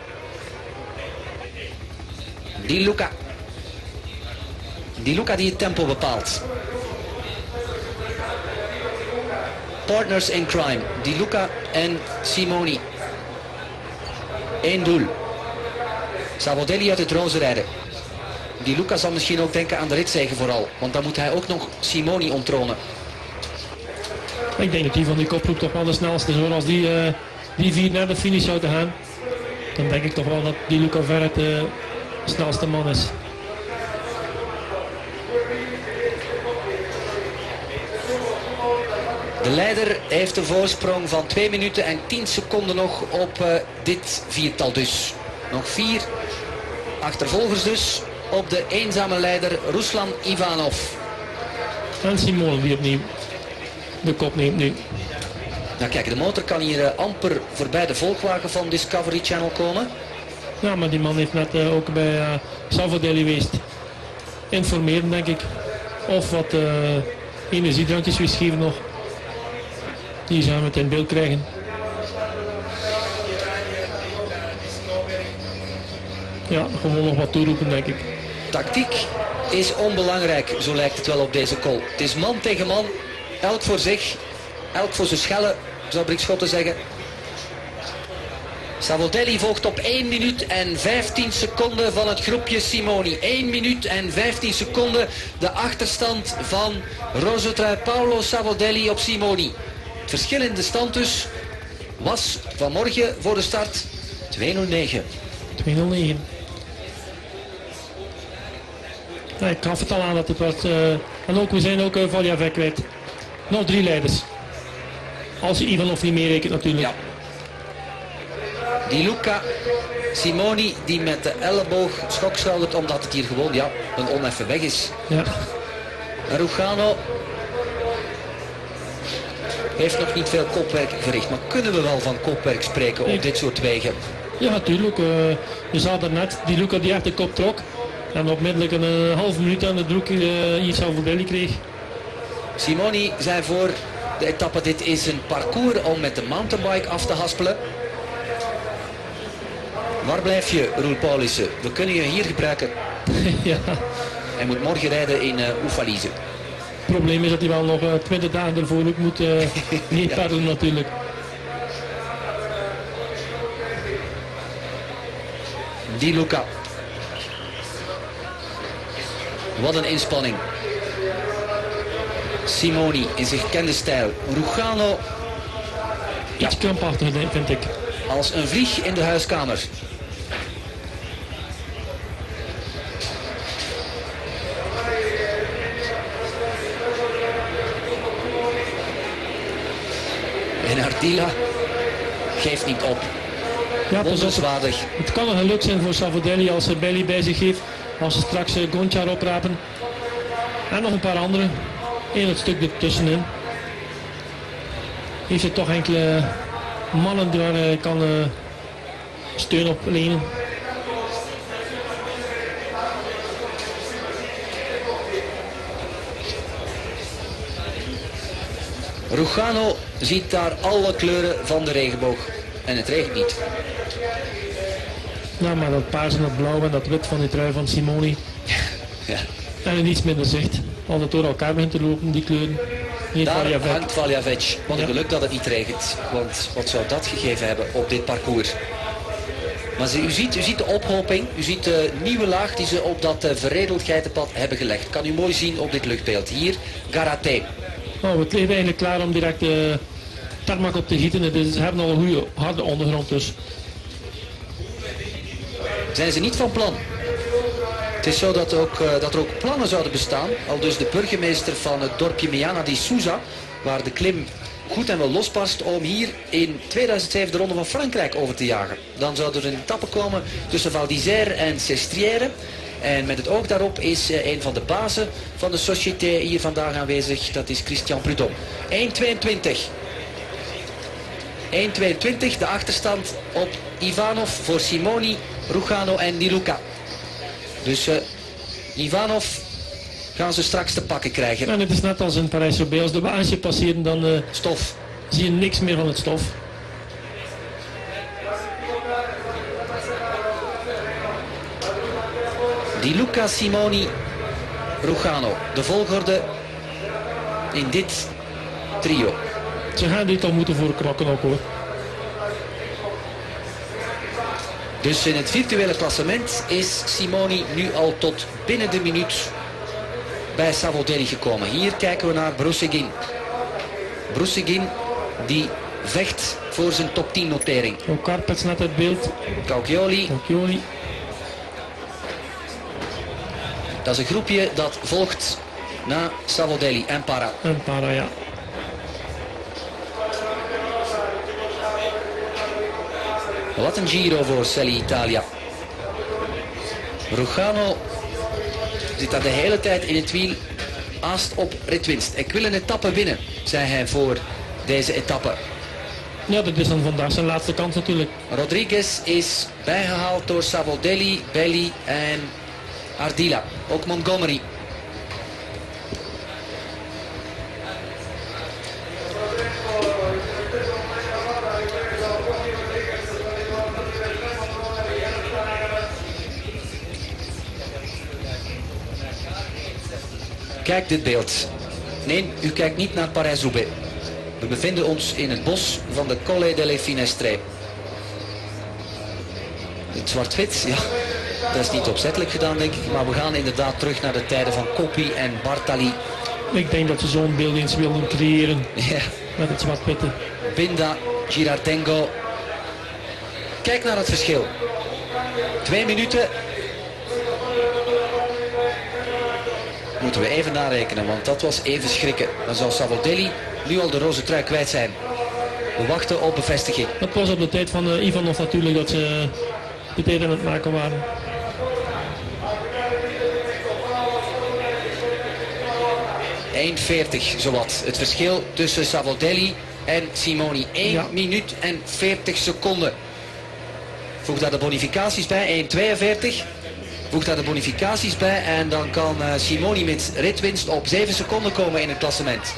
Di Luca. Di Luca die het tempo bepaalt. Partners in crime. Di Luca en Simoni. 1 doel. Savoldelli uit het roze rijden. Di Luca zal misschien ook denken aan de ritzege vooral. Want dan moet hij ook nog Simoni onttronen. Ik denk dat die van die kopgroep toch wel de snelste is hoor. Als die 4 naar de finish zouden gaan, dan denk ik toch wel dat die Luca Verret de snelste man is. De leider heeft een voorsprong van 2 minuten en 10 seconden nog op dit viertal dus. Nog 4 achtervolgers dus op de eenzame leider Ruslan Ivanov. En Simone die opnieuw de kop neemt nu. Nou kijk, de motor kan hier amper voorbij de volgwagen van Discovery Channel komen. Ja, maar die man heeft net ook bij Savoldelli geweest. Informeren denk ik. Of wat energiedrankjes geven nog. Die zijn we het in beeld krijgen. Ja, gewoon nog wat toeroepen denk ik. Tactiek is onbelangrijk, zo lijkt het wel op deze call. Het is man tegen man, elk voor zich, elk voor zijn schellen, zou Brik Schotten zeggen. Savoldelli volgt op 1 minuut en 15 seconden van het groepje Simoni. 1 minuut en 15 seconden de achterstand van roze-trui Paolo Savoldelli op Simoni. Het verschil in de stand dus was vanmorgen voor de start 2:09. 2:09. Ja, ik gaf het al aan dat het was. En ook, we zijn ook Valjavec kwijt. Nog 3 leiders. Als je Ivanov niet meerekent natuurlijk. Ja. Di Luca, Simoni die met de elleboog schokschoudert omdat het hier gewoon een oneffen weg is. Ja. En Rugano heeft nog niet veel kopwerk verricht. Maar kunnen we wel van kopwerk spreken op dit soort wegen? Ja, natuurlijk. Je zag daarnet, die Luca die echt de kop trok. En onmiddellijk een halve minuut aan de broek hier Savoldelli kreeg. Simoni zei voor de etappe, dit is een parcours om met de mountainbike af te haspelen. Waar blijf je, Roel Paulissen? We kunnen je hier gebruiken. Ja. Hij moet morgen rijden in Oefalize. Het probleem is dat hij wel nog 20 dagen ervoor ook moet niet Ja. paddelen natuurlijk. Di Luca. Wat een inspanning. Simoni in zijn gekende stijl. Rugano Iets krampachtiger vind ik. als een vlieg in de huiskamer. En Ardila geeft niet op. Ja, pas op, Wonderswaardig. het kan een geluk zijn voor Savoldelli als ze Belly bij zich heeft. Als ze straks Gonchar oprapen. En nog een paar anderen. In het stuk ertussenin. Heeft ze toch enkele mannen waar hij kan steun op lenen. Rugano ziet daar alle kleuren van de regenboog. En het regent niet. Nou, maar dat paars en dat blauw en dat wit van die trui van Simoni. Ja. En een iets minder zicht. Als het door elkaar begint te lopen, die kleuren. Hier Daar Valjavec. hangt Valjavec. Wat een Ja. geluk dat het niet regent. Want wat zou dat gegeven hebben op dit parcours? Maar u ziet de ophoping. U ziet de nieuwe laag die ze op dat verredeld geitenpad hebben gelegd. Kan u mooi zien op dit luchtbeeld. Hier Garaté. Nou, het ligt eigenlijk klaar om direct tarmac op te gieten. Dus ze hebben al een goede harde ondergrond dus. Zijn ze niet van plan. Het is zo dat er ook plannen zouden bestaan. Al dus de burgemeester van het dorpje Meana di Sousa, waar de klim goed en wel losbarst, om hier in 2007 de Ronde van Frankrijk over te jagen. Dan zou er een etappe komen tussen Val d'Isère en Sestriere. En met het oog daarop is een van de bazen van de Société hier vandaag aanwezig. Dat is Christian Prudhomme. 1.22. 1.22, de achterstand op Ivanov voor Simoni, Rugano en Di Luca. Dus Ivanov gaan ze straks te pakken krijgen. En het is net als in Parijs-Roubaix. Als de wagens je passeren, dan stof. Zie je niks meer van het stof. Di Luca, Simoni, Rugano. De volgorde in dit trio. Ze gaan dit al moeten voor knokken ook hoor. Dus in het virtuele klassement is Simoni nu al tot binnen de minuut bij Savoldelli gekomen. Hier kijken we naar Broussiguin. Broussiguin die vecht voor zijn top 10 notering. Ook Karpets net het beeld. Cauchioli. Cauchioli. Dat is een groepje dat volgt na Savoldelli en Para. En Para, ja. Wat een Giro voor Selli Italia. Rugano zit daar de hele tijd in het wiel, aast op ritwinst. Ik wil een etappe winnen, zei hij voor deze etappe. Ja, dat is dan vandaag zijn laatste kans natuurlijk. Rodriguez is bijgehaald door Savoldelli, Belli en Ardila. Ook Montgomery. Kijk dit beeld. Nee, u kijkt niet naar Parijs-Roubaix. We bevinden ons in het bos van de Colle delle Finestre. Het zwart-wit, ja, dat is niet opzettelijk gedaan denk ik. Maar we gaan inderdaad terug naar de tijden van Coppi en Bartali. Ik denk dat ze zo'n beeld eens wilden creëren. Ja. Met het zwart-witte. Binda, Girardengo. Kijk naar het verschil. 2 minuten. Moeten we even narekenen, want dat was even schrikken. Dan zal Savoldelli nu al de roze trui kwijt zijn. We wachten op bevestiging. Dat was op de tijd van Ivanov natuurlijk dat ze de tijd aan het maken waren. (1:40 zowat. Het verschil tussen Savoldelli en Simoni. 1 minuut en 40 seconden. Voeg daar de bonificaties bij. 1:42. Voeg daar de bonificaties bij en dan kan Simoni met ritwinst op 7 seconden komen in het klassement.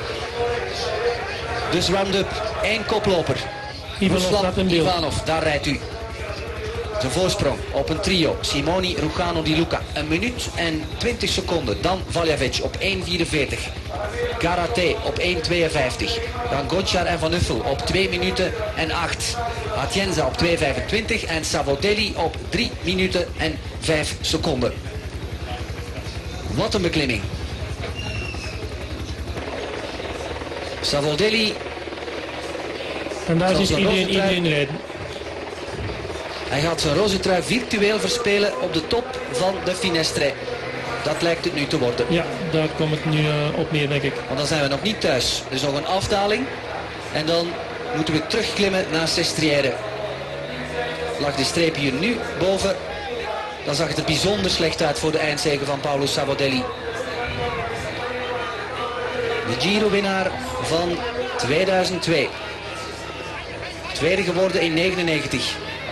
Dus round-up, 1 koploper. Ivanov, daar rijdt u. Zijn voorsprong op een trio. Simoni, Rugano, Di Luca. 1 minuut en 20 seconden. Dan Valjavic op 1:44. Garate op 1:52. Dan Gotjar en Van Uffel op 2 minuten en 8. Atienza op 2:25 en Savoldelli op 3 minuten en 5 seconden. Wat een beklimming. Savoldelli. En daar is iedereen rijden. Hij gaat zijn roze trui virtueel verspelen op de top van de Finestre. Dat lijkt het nu te worden. Ja, daar komt het nu op neer denk ik. Want dan zijn we nog niet thuis. Er is nog een afdaling. En dan moeten we terugklimmen naar Sestriere. Lag de streep hier nu boven. Dan zag het er bijzonder slecht uit voor de eindzege van Paolo Savoldelli. De Giro-winnaar van 2002. Tweede geworden in 99.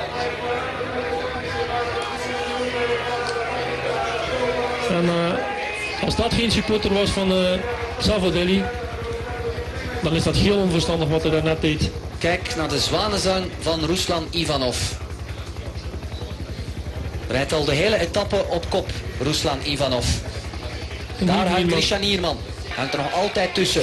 En als dat geen supporter was van Savoldelli, dan is dat heel onverstandig wat hij daarnet deed. Kijk naar de zwanenzang van Ruslan Ivanov. Rijdt al de hele etappe op kop, Ruslan Ivanov. Daar hangt Christian Nierman. Hangt er nog altijd tussen.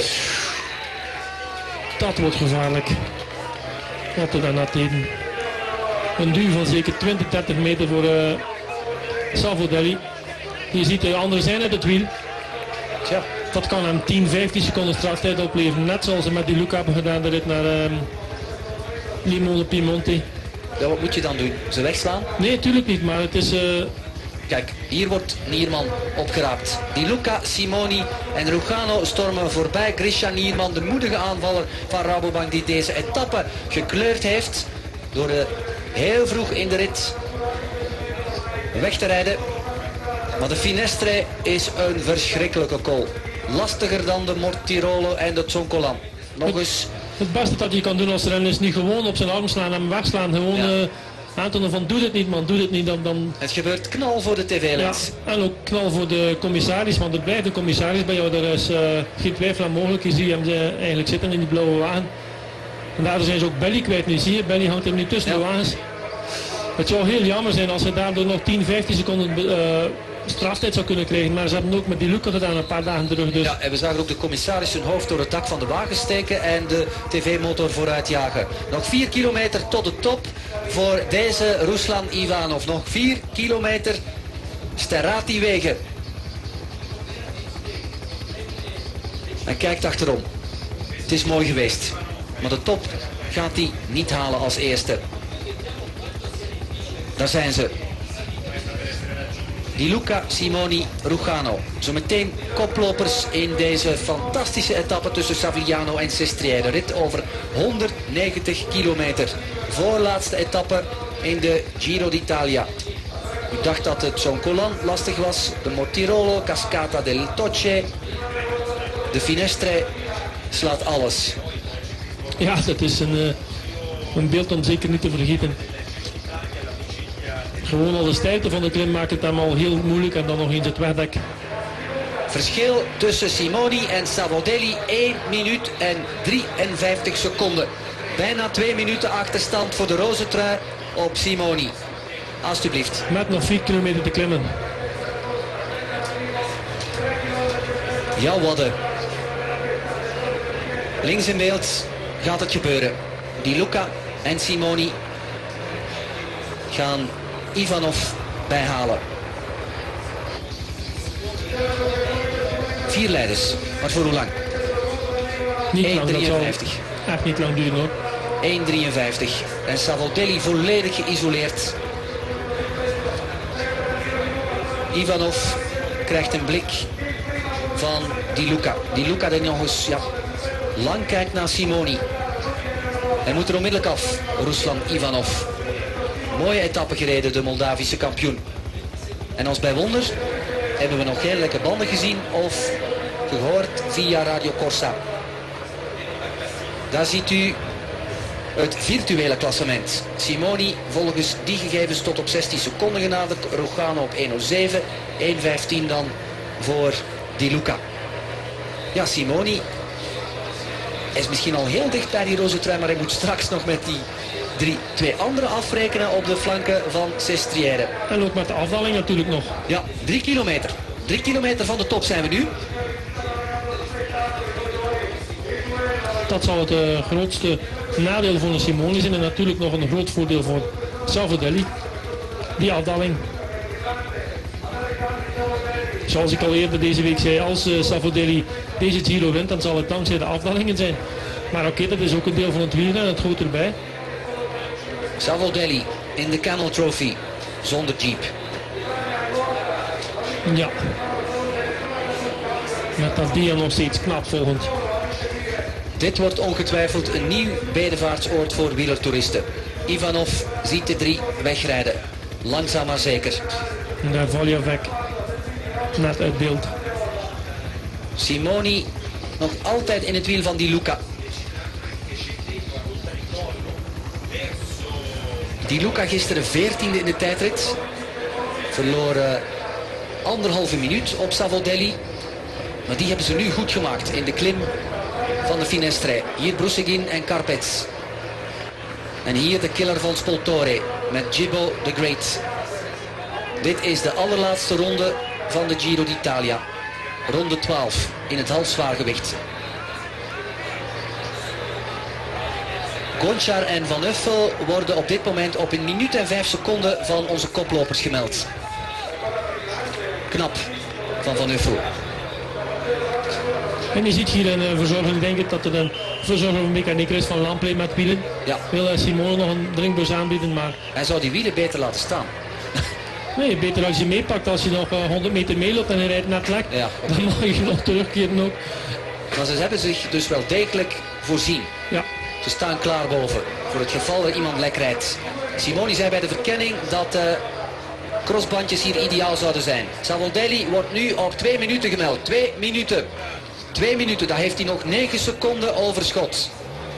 Dat wordt gevaarlijk. Wat we daarnet deden. Een duw van zeker 20-30 meter voor Savoldelli. Je ziet de andere zijn uit het wiel. Tja. Dat kan hem 10, 15 seconden straftijd opleveren. Net zoals ze met die Luca hebben gedaan, de rit naar Limone Piemonte. Ja, wat moet je dan doen? Ze wegslaan? Nee, tuurlijk niet, maar het is... Kijk, hier wordt Nierman opgeraapt. Di Luca, Simoni en Rugano stormen voorbij. Grisha Nierman, de moedige aanvaller van Rabobank, die deze etappe gekleurd heeft door heel vroeg in de rit weg te rijden. Maar de Finestre is een verschrikkelijke kool. Lastiger dan de Mortirolo en de Zoncolan. Nog eens. Het beste dat je kan doen als renner is niet gewoon op zijn arm slaan en hem wegslaan. Gewoon aantonen van doe dit niet man, doe dit niet. Dan... Het gebeurt knal voor de tv-lens. Ja, en ook knal voor de commissaris, want er blijft een commissaris bij jou. Er is geen twijfel aan mogelijk. Je ziet hem eigenlijk zitten in die blauwe wagen. En daardoor zijn ze ook Belly kwijt nu. Zie je, Belly hangt er nu tussen de wagens. Het zou heel jammer zijn als hij daardoor nog 10, 15 seconden straftijd zou kunnen krijgen. Maar ze hebben ook met die Luca gedaan een paar dagen terug. Dus. Ja, en we zagen ook de commissaris zijn hoofd door het dak van de wagen steken en de tv-motor vooruit jagen. Nog 4 kilometer tot de top voor deze Ruslan Ivanov. Nog 4 kilometer Sterrati-wegen. En kijkt achterom. Het is mooi geweest. Maar de top gaat hij niet halen als eerste. Daar zijn ze. Di Luca, Simoni, Rugano. Zometeen koplopers in deze fantastische etappe tussen Savigliano en Sestriere. Rit over 190 kilometer. Voorlaatste etappe in de Giro d'Italia. Ik dacht dat het Zoncolan lastig was. De Mortirolo, Cascata del Tocce. De Finestre slaat alles. Ja, dat is een beeld om zeker niet te vergeten. Gewoon al de stijlte van de klim maakt het hem al heel moeilijk en dan nog eens het wegdek. Verschil tussen Simoni en Savodelli 1 minuut en 53 seconden. Bijna 2 minuten achterstand voor de roze trui op Simoni. Alsjeblieft. Met nog 4 kilometer te klimmen. Ja, wadden. Links in beeld gaat het gebeuren. Di Luca en Simoni gaan Ivanov bijhalen. 4 leiders, maar voor hoe lang? Niet lang, 1,53. dat zal echt niet lang duren hoor. 1,53. En Savodelli volledig geïsoleerd. Ivanov krijgt een blik van Di Luca. Di Luca die nog eens lang kijkt naar Simoni. Hij moet er onmiddellijk af, Ruslan Ivanov. Mooie etappe gereden, de Moldavische kampioen. En als bij wonder hebben we nog geen lekke banden gezien of gehoord via Radio Corsa. Daar ziet u het virtuele klassement. Simoni volgens die gegevens tot op 16 seconden genaderd. Rugano op 1:07. 1:15 dan voor Di Luca. Ja, Simoni is misschien al heel dicht bij die roze trui, maar hij moet straks nog met die 2 anderen afrekenen op de flanken van Sestriere. En ook met de afdaling natuurlijk nog. Ja, 3 kilometer. 3 kilometer van de top zijn we nu. Dat zal het grootste nadeel voor de Simoni zijn en natuurlijk nog een groot voordeel voor Savodelli. Die afdaling. Zoals ik al eerder deze week zei, als Savodelli deze Giro wint, dan zal het dankzij de afdalingen zijn. Maar oké, dat is ook een deel van het wielrennen, het hoort erbij. Savodelli in de Camel Trophy zonder jeep. Ja. Met dat dia nog steeds knap volgend. Dit wordt ongetwijfeld een nieuw bedevaartsoord voor wielertoeristen. Ivanov ziet de 3 wegrijden. Langzaam maar zeker. En daar Valjavec net uit beeld. Simoni nog altijd in het wiel van Di Luca. Di Luca gisteren 14e in de tijdrit. Verloor 1,5 minuut op Savodelli. Maar die hebben ze nu goed gemaakt in de klim van de Finestre. Hier Brusegin en Carpez. En hier de killer van Spoltore met Gibbo the Great. Dit is de allerlaatste ronde van de Giro d'Italia. Ronde 12 in het halfzwaargewicht. Gonchar en Van Uffel worden op dit moment op 1 minuut en 5 seconden van onze koplopers gemeld. Knap van Van Uffel. En je ziet hier een verzorger, denk ik dat het een verzorgermechanieker is van Lampley met wielen. Ja. Wil Simone nog een drinkbus aanbieden, maar Hij zou die wielen beter laten staan. nee, beter als je meepakt. Als je nog 100 meter meeloopt en hij rijdt net lek, Ja. dan mag je nog terugkeren ook. Maar ze hebben zich dus wel degelijk voorzien. Ja, Ze staan klaar boven voor het geval er iemand lek rijdt. Simoni zei bij de verkenning dat crossbandjes hier ideaal zouden zijn. Savoldelli wordt nu op 2 minuten gemeld. 2 minuten. 2 minuten, daar heeft hij nog 9 seconden overschot.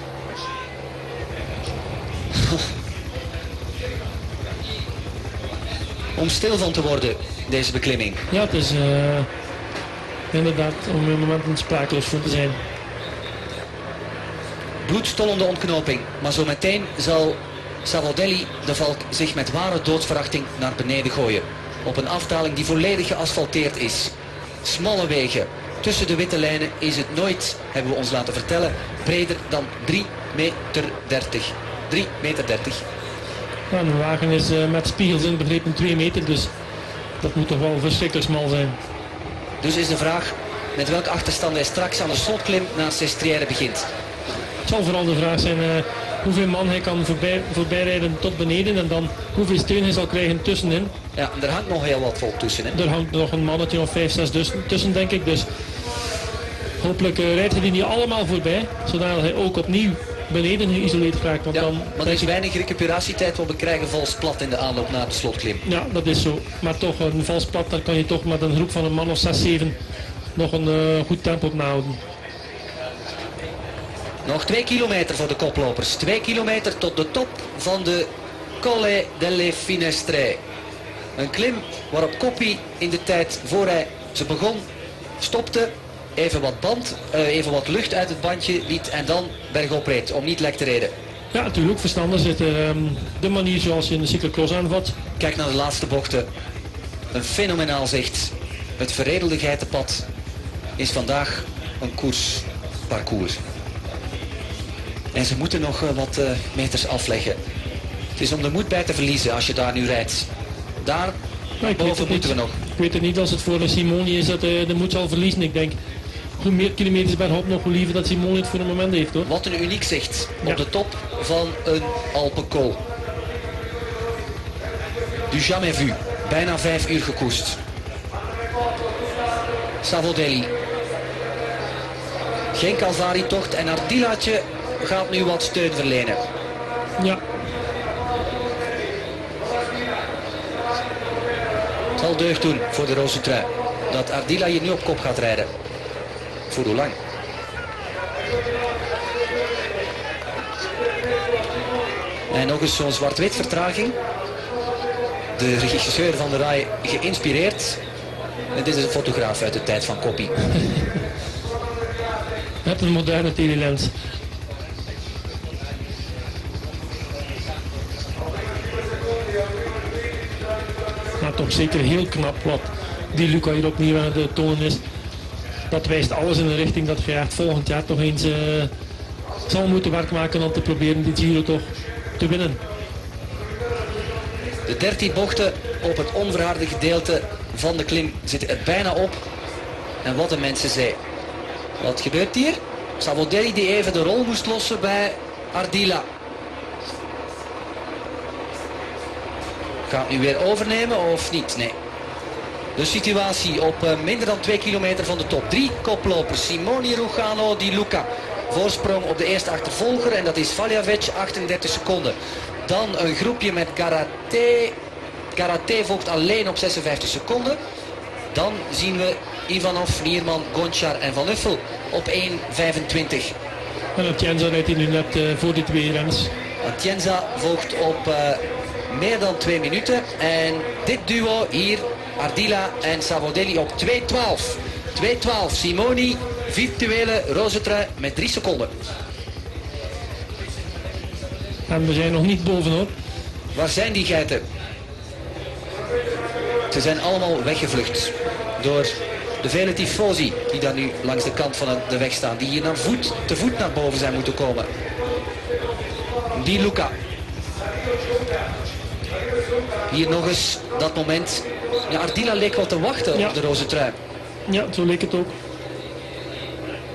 Om stil van te worden, deze beklimming. ja, het is inderdaad om een moment sprakeloos voor te zijn. Bloedstollende ontknoping. Maar zo meteen zal Savoldelli de Valk zich met ware doodsverachting naar beneden gooien. Op een afdaling die volledig geasfalteerd is. Smalle wegen. Tussen de witte lijnen is het nooit, hebben we ons laten vertellen, breder dan 3,30 meter. 3,30 meter. Ja, de wagen is met spiegels inbegrepen 2 meter, dus dat moet toch wel verschrikkelijk smal zijn. Dus is de vraag met welke achterstand hij straks aan de slotklim naar Sestriere begint. Het zal vooral de vraag zijn hoeveel man hij kan voorbijrijden tot beneden en dan hoeveel steun hij zal krijgen tussenin. Ja, en er hangt nog heel wat volk tussen. Hè? Er hangt nog een mannetje of 5, 6 tussen, denk ik. Dus hopelijk rijdt hij die niet allemaal voorbij, zodat hij ook opnieuw beneden geïsoleerd raakt. Want Ja, dan maar er is weinig recuperatietijd, want we krijgen vals plat in de aanloop naar de slotklim. Ja, dat is zo. Maar toch, een vals plat, daar kan je toch met een groep van een man of 6, 7 nog een goed tempo op nahouden. Nog 2 kilometer voor de koplopers. 2 kilometer tot de top van de Colle delle Finestre. Een klim waarop Coppi in de tijd voor hij ze begon stopte, even wat even wat lucht uit het bandje liet en dan bergop reed om niet lek te rijden. Ja, natuurlijk, verstandig zit er de manier zoals je in de cyclocross aanvat. Kijk naar de laatste bochten. Een fenomenaal zicht. Het verredelde geitenpad is vandaag een koersparcours. En ze moeten nog wat meters afleggen. Het is om de moed bij te verliezen als je daar nu rijdt. Daar Maar boven moeten we nog. Ik weet het niet als het voor Simoni is dat hij de moed zal verliezen. Ik denk, hoe meer kilometers bergop nog, hoe liever dat Simoni het voor een moment heeft, hoor. Wat een uniek zicht Ja. op de top van een Alpenkool. Du jamais vu. Bijna 5 uur gekoest. Savoldelli. Geen Calvari-tocht en Ardilaatje gaat nu wat steun verlenen. Ja, Het zal deugd doen voor de roze trui. Dat Ardila hier nu op kop gaat rijden. Voor hoe lang? En nog eens zo'n zwart-wit vertraging. De regisseur van de RAI geïnspireerd. En dit is een fotograaf uit de tijd van Coppi. met een moderne telelens. Maar toch zeker heel knap wat die Luca hier opnieuw aan het tonen is. Dat wijst alles in de richting dat je echt volgend jaar toch eens zal moeten werk maken om te proberen die Giro toch te winnen. De 13 bochten op het onverharde gedeelte van de klim zitten er bijna op. En wat een mensen zei. Wat gebeurt hier? Savoldelli die even de rol moest lossen bij Ardila. Gaat nu weer overnemen of niet? Nee. De situatie op minder dan 2 kilometer van de top. 3 koplopers. Simoni, Rugano, Di Luca. Voorsprong op de eerste achtervolger en dat is Valjavec, 38 seconden. Dan een groepje met Karate. Karate volgt alleen op 56 seconden. Dan zien we Ivanov, Nierman, Gonchar en Van Uffel op 1.25. En Atienza rijdt hij nu net voor die twee renners. Atienza volgt op meer dan 2 minuten. En dit duo hier, Ardila en Savoldelli op 2.12. 2.12, Simoni, virtuele roze trui met 3 seconden. En we zijn nog niet boven, hoor. Waar zijn die geiten? Ze zijn allemaal weggevlucht door de vele tifosi die daar nu langs de kant van de weg staan. Die hier te voet naar boven zijn moeten komen. Di Luca. Hier nog eens dat moment. Ja, Ardila leek wel te wachten op de roze trui. Ja, zo leek het ook.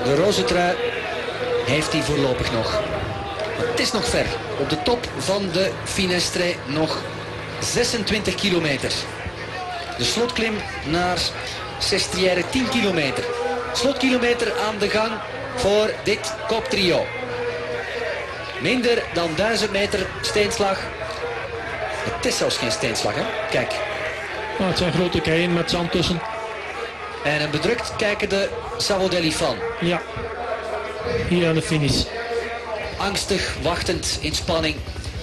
De roze trui heeft hij voorlopig nog. Maar het is nog ver. Op de top van de Finestre nog 26 kilometer. De slotklim naar Sestriere 10 kilometer. Slotkilometer aan de gang voor dit koptrio. Minder dan 1000 meter steenslag. Het is zelfs geen steenslag, hè? Kijk. Nou, het zijn grote keien met zand tussen. En een bedrukt kijkende Savodelli van. Ja. Hier aan de finish. Angstig, wachtend, in spanning.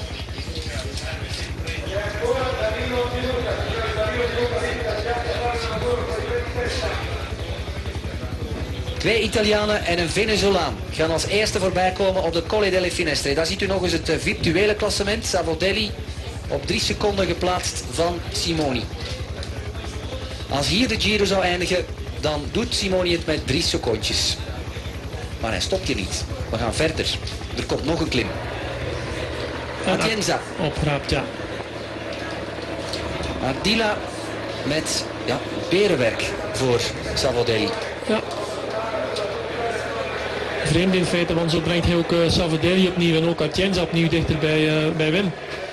Twee Italianen en een Venezolaan gaan als eerste voorbij komen op de Colle delle Finestre. Daar ziet u nog eens het virtuele klassement. Savodelli op 3 seconden geplaatst van Simoni. Als hier de Giro zou eindigen, dan doet Simoni het met 3 secondjes. Maar hij stopt hier niet. We gaan verder. Er komt nog een klim. Atienza. Opraapt, ja. Ardila met berenwerk voor Savodelli. Ja. Vreemd in feite, want zo brengt hij ook Savodelli opnieuw en ook Atienza opnieuw dichter bij Wim.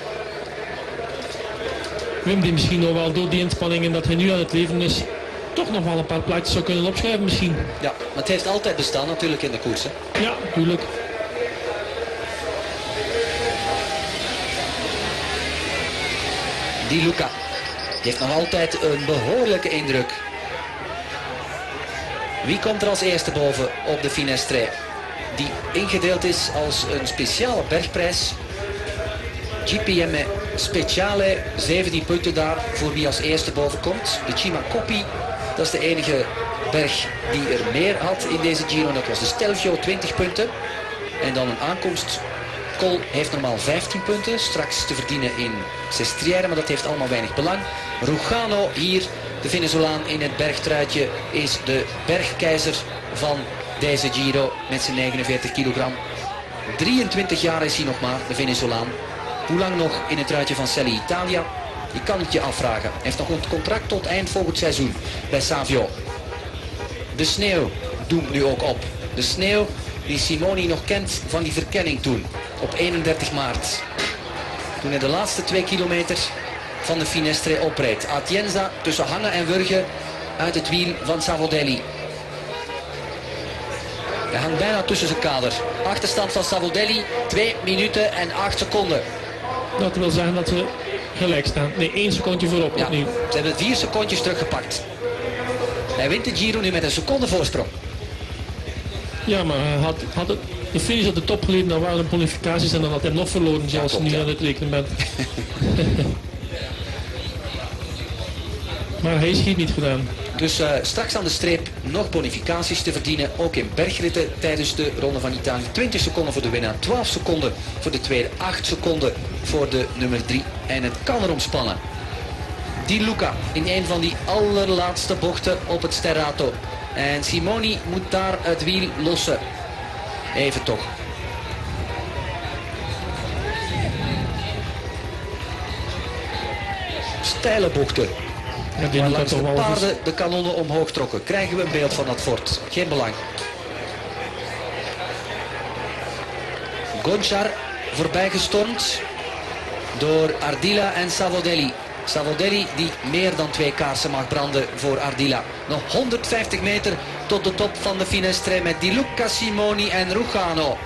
Wim die misschien nog wel door die inspanningen dat hij nu aan het leven is, toch nog wel een paar plaatjes zou kunnen opschrijven misschien. Ja, maar het heeft altijd bestaan natuurlijk in de koers. Hè? Ja, tuurlijk. Di Luca heeft nog altijd een behoorlijke indruk. Wie komt er als eerste boven op de Finestre? Die ingedeeld is als een speciale bergprijs. GPM Speciale, 17 punten daar voor wie als eerste boven komt. De Cima Coppi, dat is de enige berg die er meer had in deze Giro. Dat was de Stelvio, 20 punten. En dan een aankomst. Col heeft normaal 15 punten, straks te verdienen in Sestriere, maar dat heeft allemaal weinig belang. Rugano hier, de Venezolaan in het bergtruitje, is de bergkeizer van deze Giro met zijn 49 kilogram. 23 jaar is hij nog maar, de Venezolaan. Hoe lang nog in het truitje van Selli Italia? Je kan het je afvragen. Hij heeft nog een contract tot eind volgend seizoen bij Savio. De sneeuw doemt nu ook op. De sneeuw die Simoni nog kent van die verkenning toen. Op 31 maart. Toen hij de laatste 2 kilometer van de Finestre opreed. Atienza tussen hangen en wurgen uit het wiel van Savodelli. Hij hangt bijna tussen zijn kader. Achterstand van Savodelli 2 minuten en 8 seconden. Dat wil zeggen dat ze gelijk staan. Nee, 1 secondje voorop Ja, opnieuw. ze hebben 4 secondjes teruggepakt. Hij wint de Giro nu met een seconde voorsprong. Ja, maar hij had de finish op de top geleden, dan waren de bonificaties en dan had hij nog verloren zoals klopt, je nu ja. aan het rekenen bent. Maar hij is hier niet gedaan. Dus straks aan de streep nog bonificaties te verdienen. Ook in bergritten tijdens de Ronde van Italië. 20 seconden voor de winnaar, 12 seconden voor de tweede, 8 seconden voor de nummer 3. En het kan erom spannen. Di Luca in een van die allerlaatste bochten op het Sterrato. En Simoni moet daar het wiel lossen. Even toch. Steile bochten. Ja, die Maar doet langs dat de toch wel eens. paarden de kanonnen omhoog trokken. Krijgen we een beeld van dat fort. Geen belang. Gonchar voorbijgestormd door Ardila en Savodelli. Savodelli die meer dan 2 kaarsen mag branden voor Ardila. Nog 150 meter tot de top van de Finestre met Di Luca, Simoni en Rugano.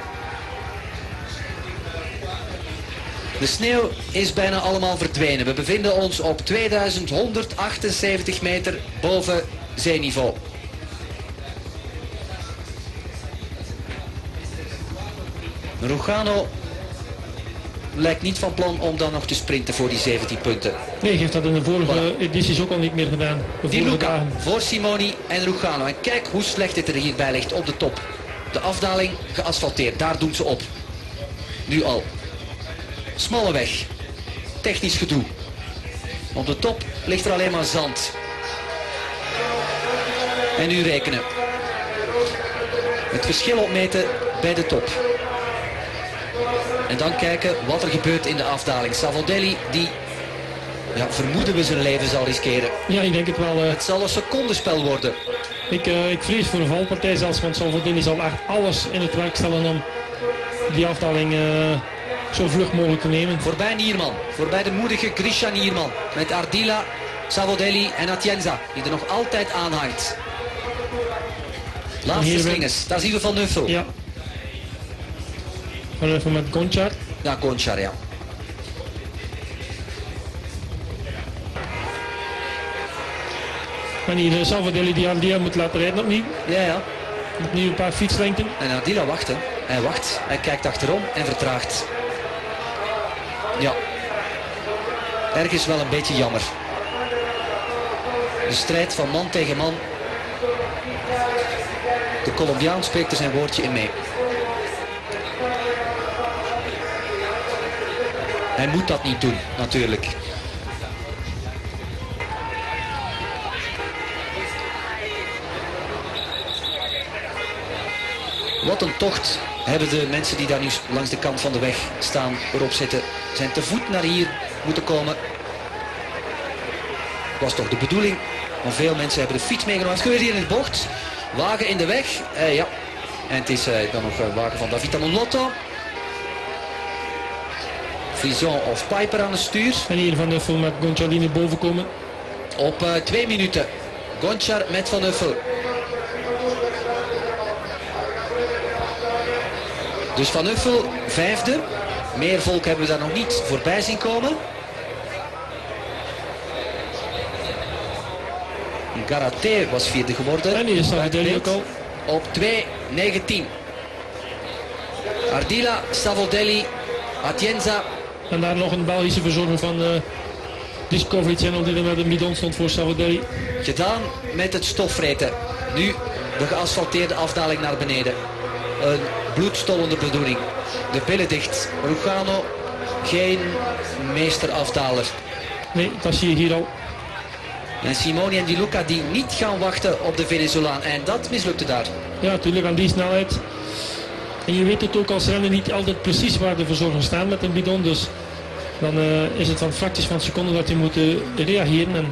De sneeuw is bijna allemaal verdwenen. We bevinden ons op 2178 meter boven zeeniveau. Rugano lijkt niet van plan om dan nog te sprinten voor die 17 punten. Nee, heeft dat in de vorige edities ook al niet meer gedaan. De Di vorige Luca dagen. voor Simoni en Rugano. En kijk hoe slecht het er hierbij ligt op de top. De afdaling geasfalteerd, daar doen ze op. Nu al. Smalle weg. Technisch gedoe. Op de top ligt er alleen maar zand. En nu rekenen. Het verschil opmeten bij de top. En dan kijken wat er gebeurt in de afdaling. Savodelli die Ja, vermoeden we zijn leven zal riskeren. Ja, ik denk het wel. Het zal een secondenspel worden. Ik vrees voor een valpartij zelfs, want Salvadini zal echt alles in het werk stellen om die afdaling zo vlug mogelijk te nemen. Voorbij Nierman, voorbij de moedige Grisha Nierman. Met Ardila, Savoldelli en Atienza, die er nog altijd aanhangt. Laatste slingers, daar zien we Van Nuffel. Ja. Van Nuffel met Gonchar. Ja, Gonchar, ja. En hier Salvadeli die Ardila moet laten rijden opnieuw. Ja. Opnieuw een paar fietslengten. En Ardila wacht, hè. Hij wacht, hij kijkt achterom en vertraagt. Ja. Ergens wel een beetje jammer. De strijd van man tegen man. De Colombiaan spreekt er zijn woordje in mee. Hij moet dat niet doen, natuurlijk. Wat een tocht hebben de mensen die daar nu langs de kant van de weg staan, erop zitten. Zijn te voet naar hier moeten komen. Was toch de bedoeling. Maar veel mensen hebben de fiets meegenomen. Het gebeurt hier in de bocht. Wagen in de weg. Ja. En het is dan nog een wagen van David Amonlotto. Frison of Piper aan het stuur. En hier Van Nuffel met Gonchar die naar boven komen. Op 2 minuten. Gonchar met Van Nuffel. Dus Van Nuffel, 5e. Meer volk hebben we daar nog niet voorbij zien komen. Garaté was 4e geworden. En hier is Salvadeli ook al. Op 2:19. Ardila, Savoldelli, Atienza. En daar nog een Belgische verzorger van Discovery Channel die er met een bidon stond voor Salvadeli. Gedaan met het stofvreten. Nu de geasfalteerde afdaling naar beneden. Een bloedstollende bedoeling. De billen dicht. Rugano, geen meesterafdaler. Nee, dat zie je hier al. En Simoni en Di Luca die niet gaan wachten op de Venezolaan. En dat mislukte daar. Ja, natuurlijk aan die snelheid. En je weet het ook als renner niet altijd precies waar de verzorgers staan met een bidon. Dus dan is het van fracties van seconden dat je moet reageren. En...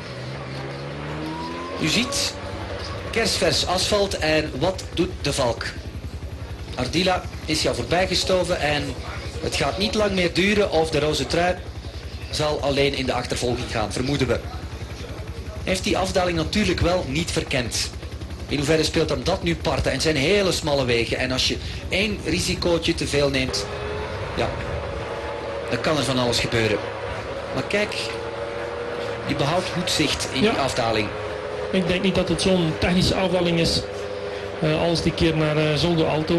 U ziet kersvers asfalt en wat doet de Valk? Ardila is jou voorbij gestoven en het gaat niet lang meer duren of de roze trui zal alleen in de achtervolging gaan, vermoeden we. Heeft die afdaling natuurlijk wel niet verkend. In hoeverre speelt hem dat nu parten? En het zijn hele smalle wegen. En als je 1 risicootje te veel neemt, ja, dan kan er van alles gebeuren. Maar kijk, je behoudt goed zicht in die afdaling. Ik denk niet dat het zo'n technische afdaling is als die keer naar Zoldo Alto.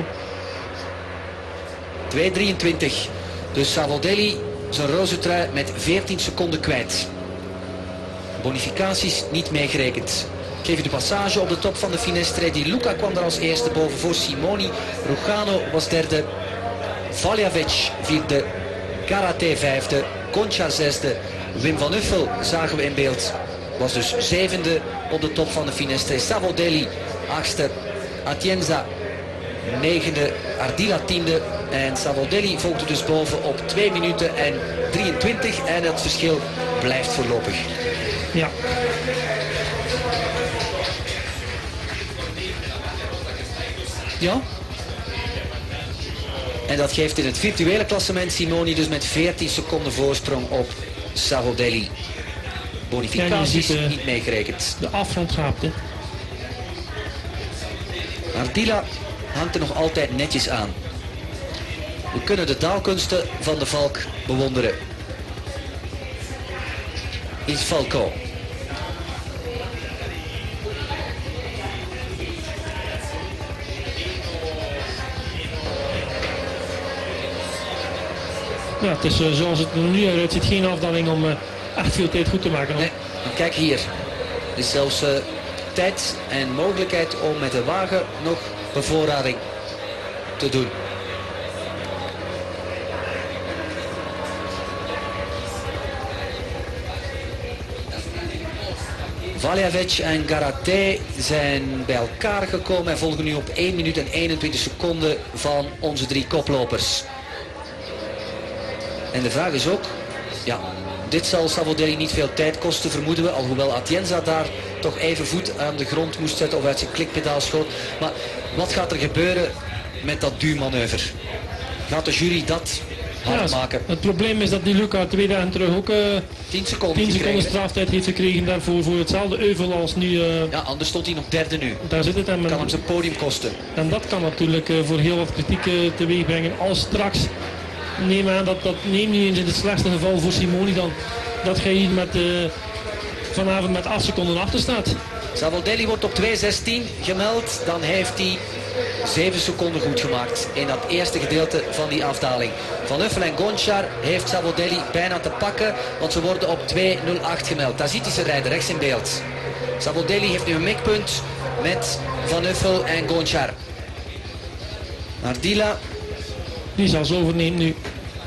2:23. Dus Savoldelli zijn roze trui met 14 seconden kwijt. Bonificaties niet meegerekend. Ik geef u de passage op de top van de Finestre. Di Luca kwam er als eerste boven voor Simoni. Rugano was 3e. Valjavec 4e. Garaté 5e. Gonchar 6e. Wim van Nuffel zagen we in beeld. Was dus 7e op de top van de Finestre. Savoldelli 8e. Atienza 9e. Ardila 10e. En Savoldelli volgde dus boven op 2 minuten en 23. En het verschil blijft voorlopig. Ja. Ja. En dat geeft in het virtuele klassement Simoni dus met 14 seconden voorsprong op Savoldelli. Bonificaties niet meegerekend. De afgrond gaat, hè. Ardila hangt er nog altijd netjes aan. We kunnen de daalkunsten van de Valk bewonderen. Is Falco. Ja, het is zoals het er nu uit ziet geen afdaling om echt veel tijd goed te maken. Nee, kijk hier. Er is zelfs tijd en mogelijkheid om met de wagen nog bevoorrading te doen. Valjavec en Garaté zijn bij elkaar gekomen en volgen nu op 1 minuut en 21 seconden van onze 3 koplopers. En de vraag is ook, ja, dit zal Savoldelli niet veel tijd kosten, vermoeden we. Alhoewel Atienza daar toch even voet aan de grond moest zetten of uit zijn klikpedaal schoot. Maar wat gaat er gebeuren met dat duwmanoeuvre? Gaat de jury dat hard maken? Het probleem is dat die Luca tweede en terug ook 10 seconden, 10 seconden straftijd heeft gekregen daarvoor voor hetzelfde euvel als nu. Ja, anders stond hij nog derde nu. Daar zit het. En kan hem zijn podium kosten. En dat kan natuurlijk voor heel wat kritiek teweeg brengen. Als straks, neem aan dat neem niet eens in het slechtste geval voor Simoni dan, dat hij hier met, vanavond met 8 seconden achter staat. Savoldelli wordt op 2.16 gemeld. Dan heeft hij 7 seconden goed gemaakt in dat eerste gedeelte van die afdaling. Van Uffel en Gonchar heeft Savoldelli bijna te pakken, want ze worden op 2.08 gemeld. Daar ziet hij ze rijden, rechts in beeld. Savoldelli heeft nu een mikpunt met Van Uffel en Gonchar. Ardila. Die zal zo overnemen nu.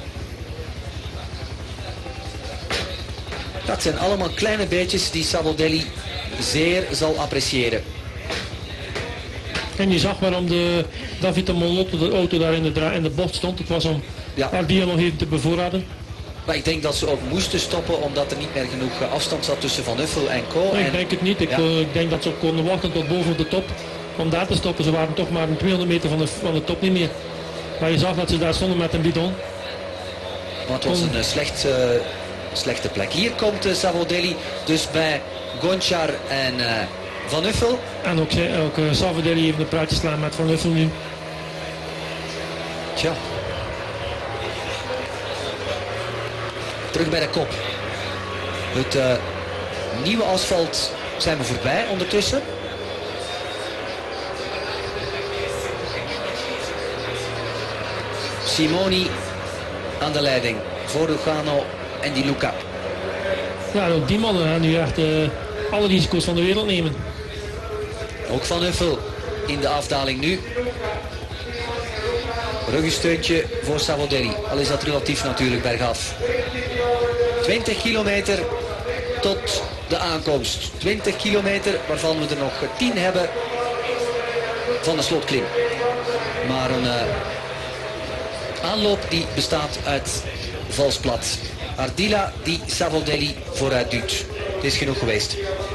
Dat zijn allemaal kleine beetjes die Savoldelli zeer zal appreciëren. En je zag waarom de David de Molotto de auto daar in de bocht stond. Het was om Ardila nog even te bevoorraden. Maar ik denk dat ze ook moesten stoppen omdat er niet meer genoeg afstand zat tussen Van Uffel en Co. Nee, ik denk het niet. Ik denk dat ze ook konden wachten tot boven op de top om daar te stoppen. Ze waren toch maar een 200 meter van de top niet meer. Maar je zag dat ze daar stonden met een bidon. Maar het was een slechte plek. Hier komt Savoldelli dus bij Gonchar en Van Uffel. En ook Savoldelli heeft een praatje slaan met Van Uffel nu. Tja. Terug bij de kop. Het nieuwe asfalt zijn we voorbij ondertussen. Simoni aan de leiding. Voor Lugano en Di Luca. Ja, ook die mannen gaan nu echt alle risico's van de wereld nemen. Ook Van Uffel in de afdaling nu. Ruggensteuntje voor Savoldelli. Al is dat relatief natuurlijk bergaf. 20 kilometer tot de aankomst. 20 kilometer waarvan we er nog 10 hebben van de slotklim. Maar een aanloop die bestaat uit valsplat. Ardila die Savoldelli vooruit duwt. Het is genoeg geweest.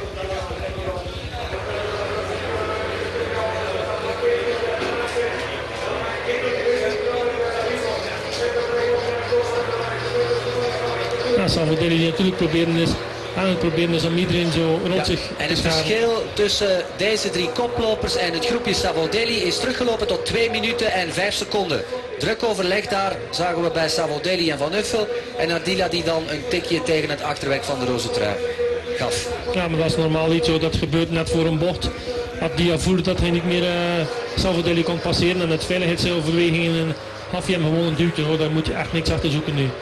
Savoldelli die natuurlijk aan het proberen is om iedereen zo rond zich en te het scharen. verschil tussen deze 3 koplopers en het groepje Savoldelli is teruggelopen tot 2 minuten en 5 seconden. Druk overleg daar zagen we bij Savoldelli en Van Uffel. En Ardila die dan een tikje tegen het achterwerk van de roze trui gaf. Ja, maar dat is normaal niet zo. Dat gebeurt net voor een bocht. Ardila voelde dat hij niet meer Savoldelli kon passeren. En het veiligheidsoverwegingen gaf hij hem gewoon een duwtje. Hoor. Daar moet je echt niks achter zoeken nu.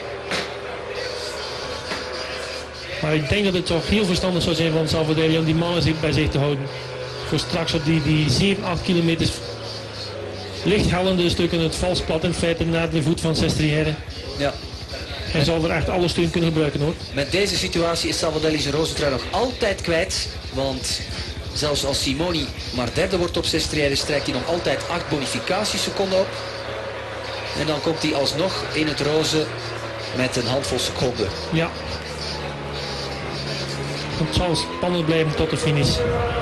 Maar ik denk dat het toch heel verstandig zou zijn van Savoldelli om die mannen bij zich te houden. Voor straks op die 7-8 kilometers lichthellende stukken het valsplat in feite naar de voet van Sestriere. Ja. Hij zal er echt alle steun kunnen gebruiken hoor. Met deze situatie is Savoldelli zijn roze trui nog altijd kwijt. Want zelfs als Simoni maar derde wordt op Sestriere strijkt hij nog altijd 8 bonificatieseconden op. En dan komt hij alsnog in het roze met een handvol seconden. Ja. Het zal spannend blijven tot de finish.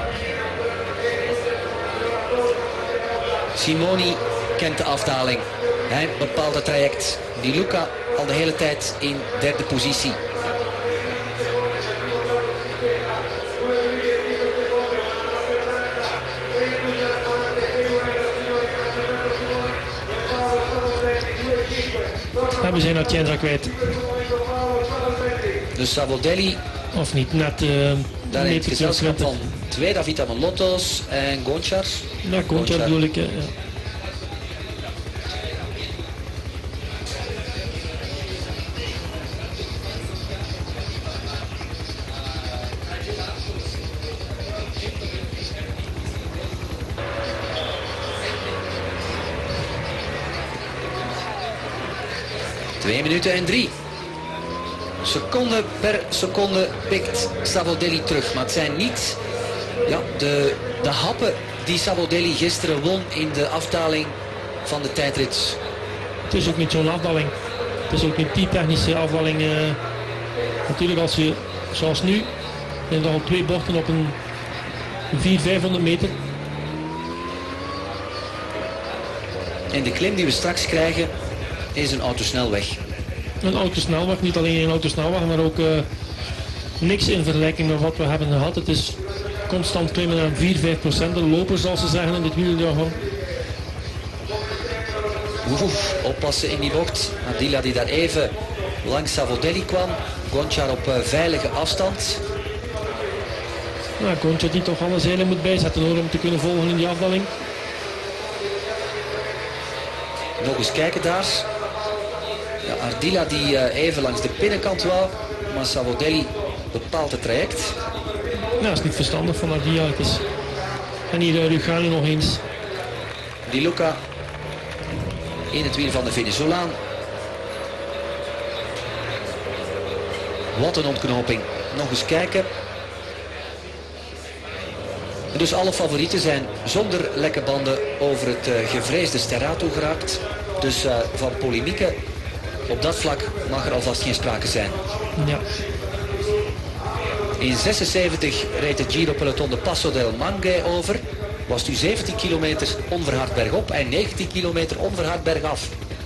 Simoni kent de afdaling. Hij bepaalt het traject. Di Luca al de hele tijd in derde positie. En we zijn Atienza kwijt. Dus Savoldelli. Of niet, net daar in het gezelschap van 2 David Molotto's en Gonchar. Ja, Gonchar bedoel ik. Ja. Twee minuten en 3. Seconde per seconde pikt Savoldelli terug. Maar het zijn niet de happen die Savoldelli gisteren won in de afdaling van de tijdrit. Het is ook niet zo'n afdaling. Het is ook niet die technische afdaling Natuurlijk als je, zoals nu, zijn er al 2 bochten op een 400-500 meter. En de klim die we straks krijgen is een autosnelweg. Een autosnelweg, niet alleen een autosnelweg, maar ook niks in vergelijking met wat we hebben gehad. Het is constant klimmen aan 4-5%. De lopers, zoals ze zeggen in dit wieljargon. Oppassen in die bocht. Ardila die daar even langs Savoldelli kwam. Gonchar op veilige afstand. Nou, Gonchar die toch alle zeilen moet bijzetten hoor, om te kunnen volgen in die afdaling. Nog eens kijken daar. Ja, Ardila die even langs de binnenkant wou. Maar Savoldelli bepaalt het traject. Nou, dat is niet verstandig van Ardila. En hier Rugani nog eens. Di Luca in het wiel van de Venezolaan. Wat een ontknoping. Nog eens kijken. Dus alle favorieten zijn zonder lekke banden over het gevreesde Sterrato geraakt. Dus van polemieken op dat vlak mag er alvast geen sprake zijn. Ja. In 76 reed de Giro Peloton de Passo del Manghe over. Was nu 17 kilometer onverhard bergop en 19 kilometer onverhard bergaf.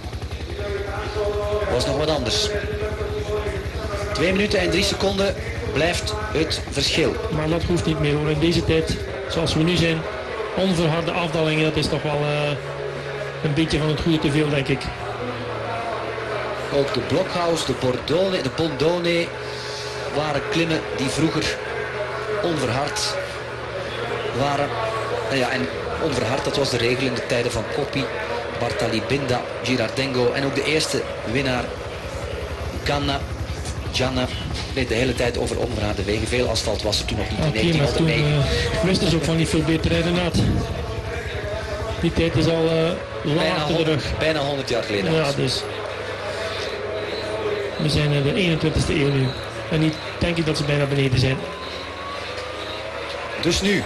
Was nog wat anders. 2 minuten en 3 seconden blijft het verschil. Maar dat hoeft niet meer hoor. In deze tijd, zoals we nu zijn, onverharde afdalingen, dat is toch wel een beetje van het goede te veel, denk ik. Ook de Blockhouse, de Bondone waren klimmen die vroeger onverhard waren. Ja, en onverhard, dat was de regel in de tijden van Coppi, Bartali Binda, Girardengo en ook de eerste winnaar Gianna reed de hele tijd over onverharde wegen. Veel asfalt was er toen nog niet in 1909. Wisten ze ook van niet veel beter rijden had. Die tijd is al lang achter de rug. Bijna 100 jaar geleden. Ja, dus. We zijn in de 21ste eeuw nu. En niet denk ik dat ze bijna beneden zijn. Dus nu.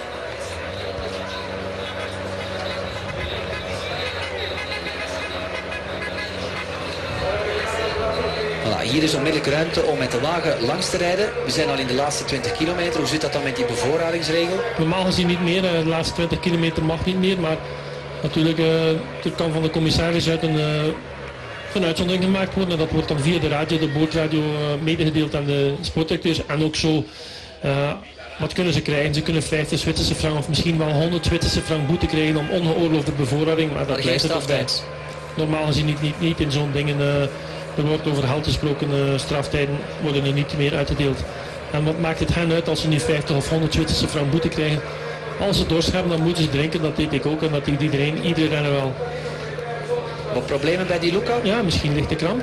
Voilà, hier is onmiddellijk ruimte om met de wagen langs te rijden. We zijn al in de laatste 20 kilometer. Hoe zit dat dan met die bevoorradingsregel? Normaal gezien niet meer. De laatste 20 kilometer mag niet meer. Maar natuurlijk, er kan van de commissaris uit een uitzondering gemaakt worden. En dat wordt dan via de radio, de boordradio, medegedeeld aan de sportdirecteurs. En ook zo, wat kunnen ze krijgen? Ze kunnen 50 Zwitserse frank of misschien wel 100 Zwitserse frank boete krijgen om ongeoorloofde bevoorrading. Maar dat blijft het bij. Normaal gezien niet in zo'n dingen. Er wordt over geld gesproken, straftijden worden er niet meer uitgedeeld. En wat maakt het hen uit als ze nu 50 of 100 Zwitserse frank boete krijgen? Als ze dorst hebben, dan moeten ze drinken, dat deed ik ook en dat deed iedereen renner wel. Wat problemen bij Di Luca? Ja, misschien ligt de kramp.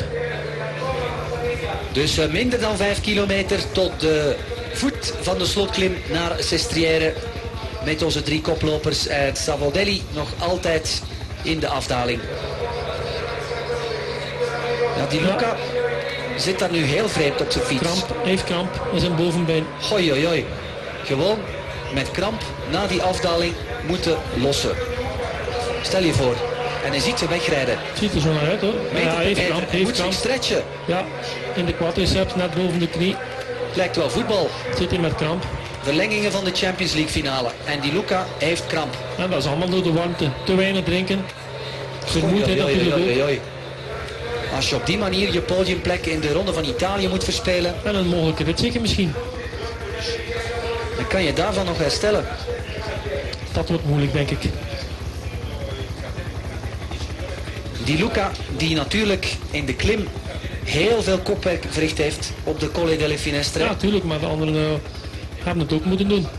Dus minder dan 5 kilometer tot de voet van de slotklim naar Sestriere. Met onze 3 koplopers en Savoldelli nog altijd in de afdaling. Ja, Di Luca zit daar nu heel vreemd op zijn fiets. Heeft kramp in zijn bovenbeen. Hoi, hoi, hoi. Gewoon met kramp na die afdaling moeten lossen. Stel je voor. En hij ziet ze wegrijden. Ziet er zo naar uit hoor. Ja, hij heeft kramp. Hij moet zich stretchen. Ja, in de quadriceps net boven de knie. Lijkt wel voetbal. Zit hij met kramp. Verlengingen van de Champions League finale. En Di Luca heeft kramp. En dat is allemaal door de warmte. Te weinig drinken. Vermoeidheid natuurlijk ook. Als je op die manier je podiumplek in de Ronde van Italië moet verspelen. En een mogelijke ritzege misschien. Dan kan je daarvan nog herstellen. Dat wordt moeilijk denk ik. Di Luca die natuurlijk in de klim heel veel kopwerk verricht heeft op de Colle delle Finestre. Ja natuurlijk, maar de anderen hebben het ook moeten doen.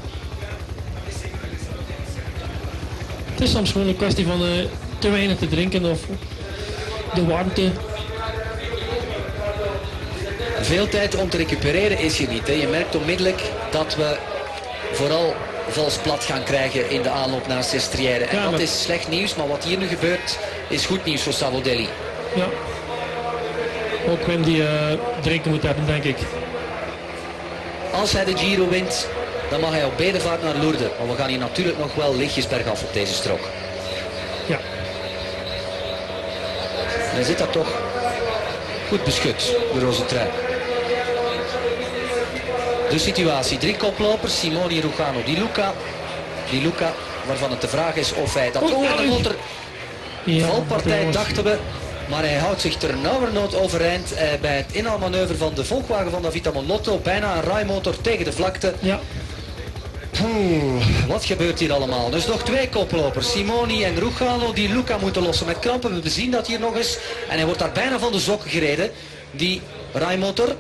Het is soms gewoon een kwestie van te weinig te drinken of de warmte. Veel tijd om te recupereren is hier niet. Hè. Je merkt onmiddellijk dat we vooral vals plat gaan krijgen in de aanloop naar Sestriere. En ja, dat is slecht nieuws, maar wat hier nu gebeurt is goed nieuws voor Savoldelli. Ja. Ook Wim die drinken moet hebben, denk ik. Als hij de Giro wint, dan mag hij op bedevaart naar Lourdes. Maar we gaan hier natuurlijk nog wel lichtjes bergaf op deze strook. Ja. En hij zit daar toch goed beschut, de roze trui. De situatie, 3 koplopers, Simoni, Rugano, Di Luca. Di Luca, waarvan het de vraag is of hij dat over de motor valpartij dachten we. Maar hij houdt zich ternauwernood overeind bij het inhaalmanoeuvre van de Volkswagen van David Amolotto. Bijna een rijmotor tegen de vlakte. Ja. Wat gebeurt hier allemaal? Dus nog 2 koplopers, Simoni en Rugano, die Luca moeten lossen met krampen. We zien dat hier nog eens. En hij wordt daar bijna van de zokken gereden. Die rijmotor.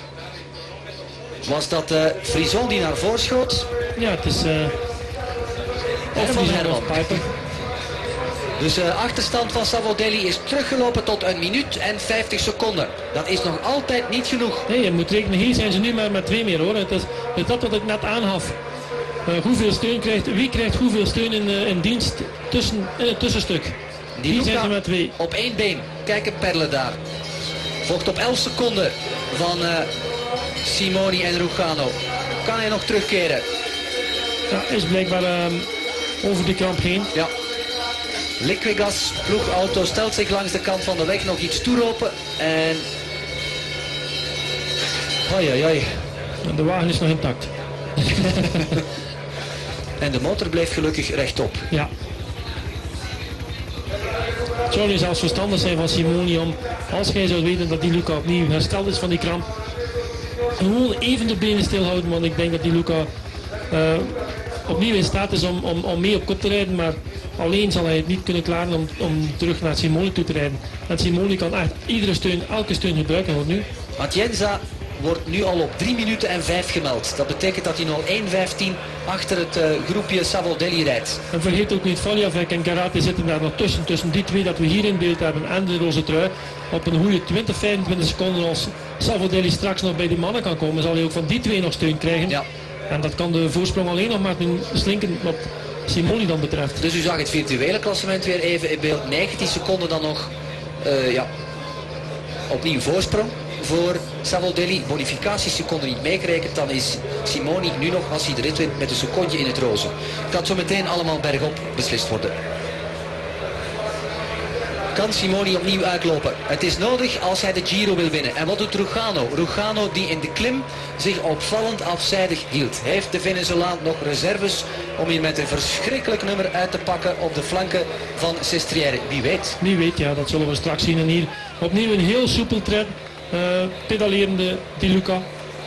Was dat Frison die naar voren schoot? Ja, het is... Of van Herman. Dus de achterstand van Savoldelli is teruggelopen tot 1 minuut en 50 seconden. Dat is nog altijd niet genoeg. Nee, je moet rekenen, hier zijn ze nu maar met 2 meer hoor. Het is dat wat ik net aangaf. Hoeveel steun krijgt, wie krijgt hoeveel steun in dienst in het tussenstuk? Hier zijn ze met 2. Op 1 been. Kijk het perlen daar. Volgt op 11 seconden van Simoni en Rugano. Kan hij nog terugkeren? Ja, is blijkbaar over de kramp heen. Ja. Liquigas ploegauto stelt zich langs de kant van de weg nog iets toeropen. En... Hoi. De wagen is nog intact. En de motor bleef gelukkig rechtop. Ja. Het zou nu zelfs verstandig zijn van Simoni om, als jij zou weten dat die Luca opnieuw hersteld is van die kramp, gewoon even de benen stilhouden, want ik denk dat die Luca opnieuw in staat is om mee op kop te rijden, maar alleen zal hij het niet kunnen klaren om terug naar Simoni toe te rijden. En Simoni kan echt elke steun gebruiken hoor nu. Atienza wordt nu al op 3 minuten en 5 gemeld. Dat betekent dat hij nog 1:15 achter het groepje Savoldelli rijdt. En vergeet ook niet, Valjavec en Garate zitten daar nog tussen die twee dat we hier in beeld hebben en de roze trui. Op een goede 20-25 seconden als Savoldelli straks nog bij die mannen kan komen, zal hij ook van die twee nog steun krijgen. Ja. En dat kan de voorsprong alleen nog maar slinken wat Simoni dan betreft. Dus u zag het virtuele klassement weer even in beeld. 19 seconden dan nog opnieuw voorsprong voor Savoldelli. Bonificaties seconden niet meegerekend. Dan is Simoni nu nog, als hij de rit wint, met een secondje in het roze. Kan zo meteen allemaal bergop beslist worden. Kan Simoni opnieuw uitlopen? Het is nodig als hij de Giro wil winnen. En wat doet Rugano? Rugano die in de klim zich opvallend afzijdig hield. Heeft de Venezolaan nog reserves om hier met een verschrikkelijk nummer uit te pakken op de flanken van Sestriere? Wie weet. Wie weet, ja, dat zullen we straks zien. En hier opnieuw een heel soepel tred. Pedalerende Di Luca.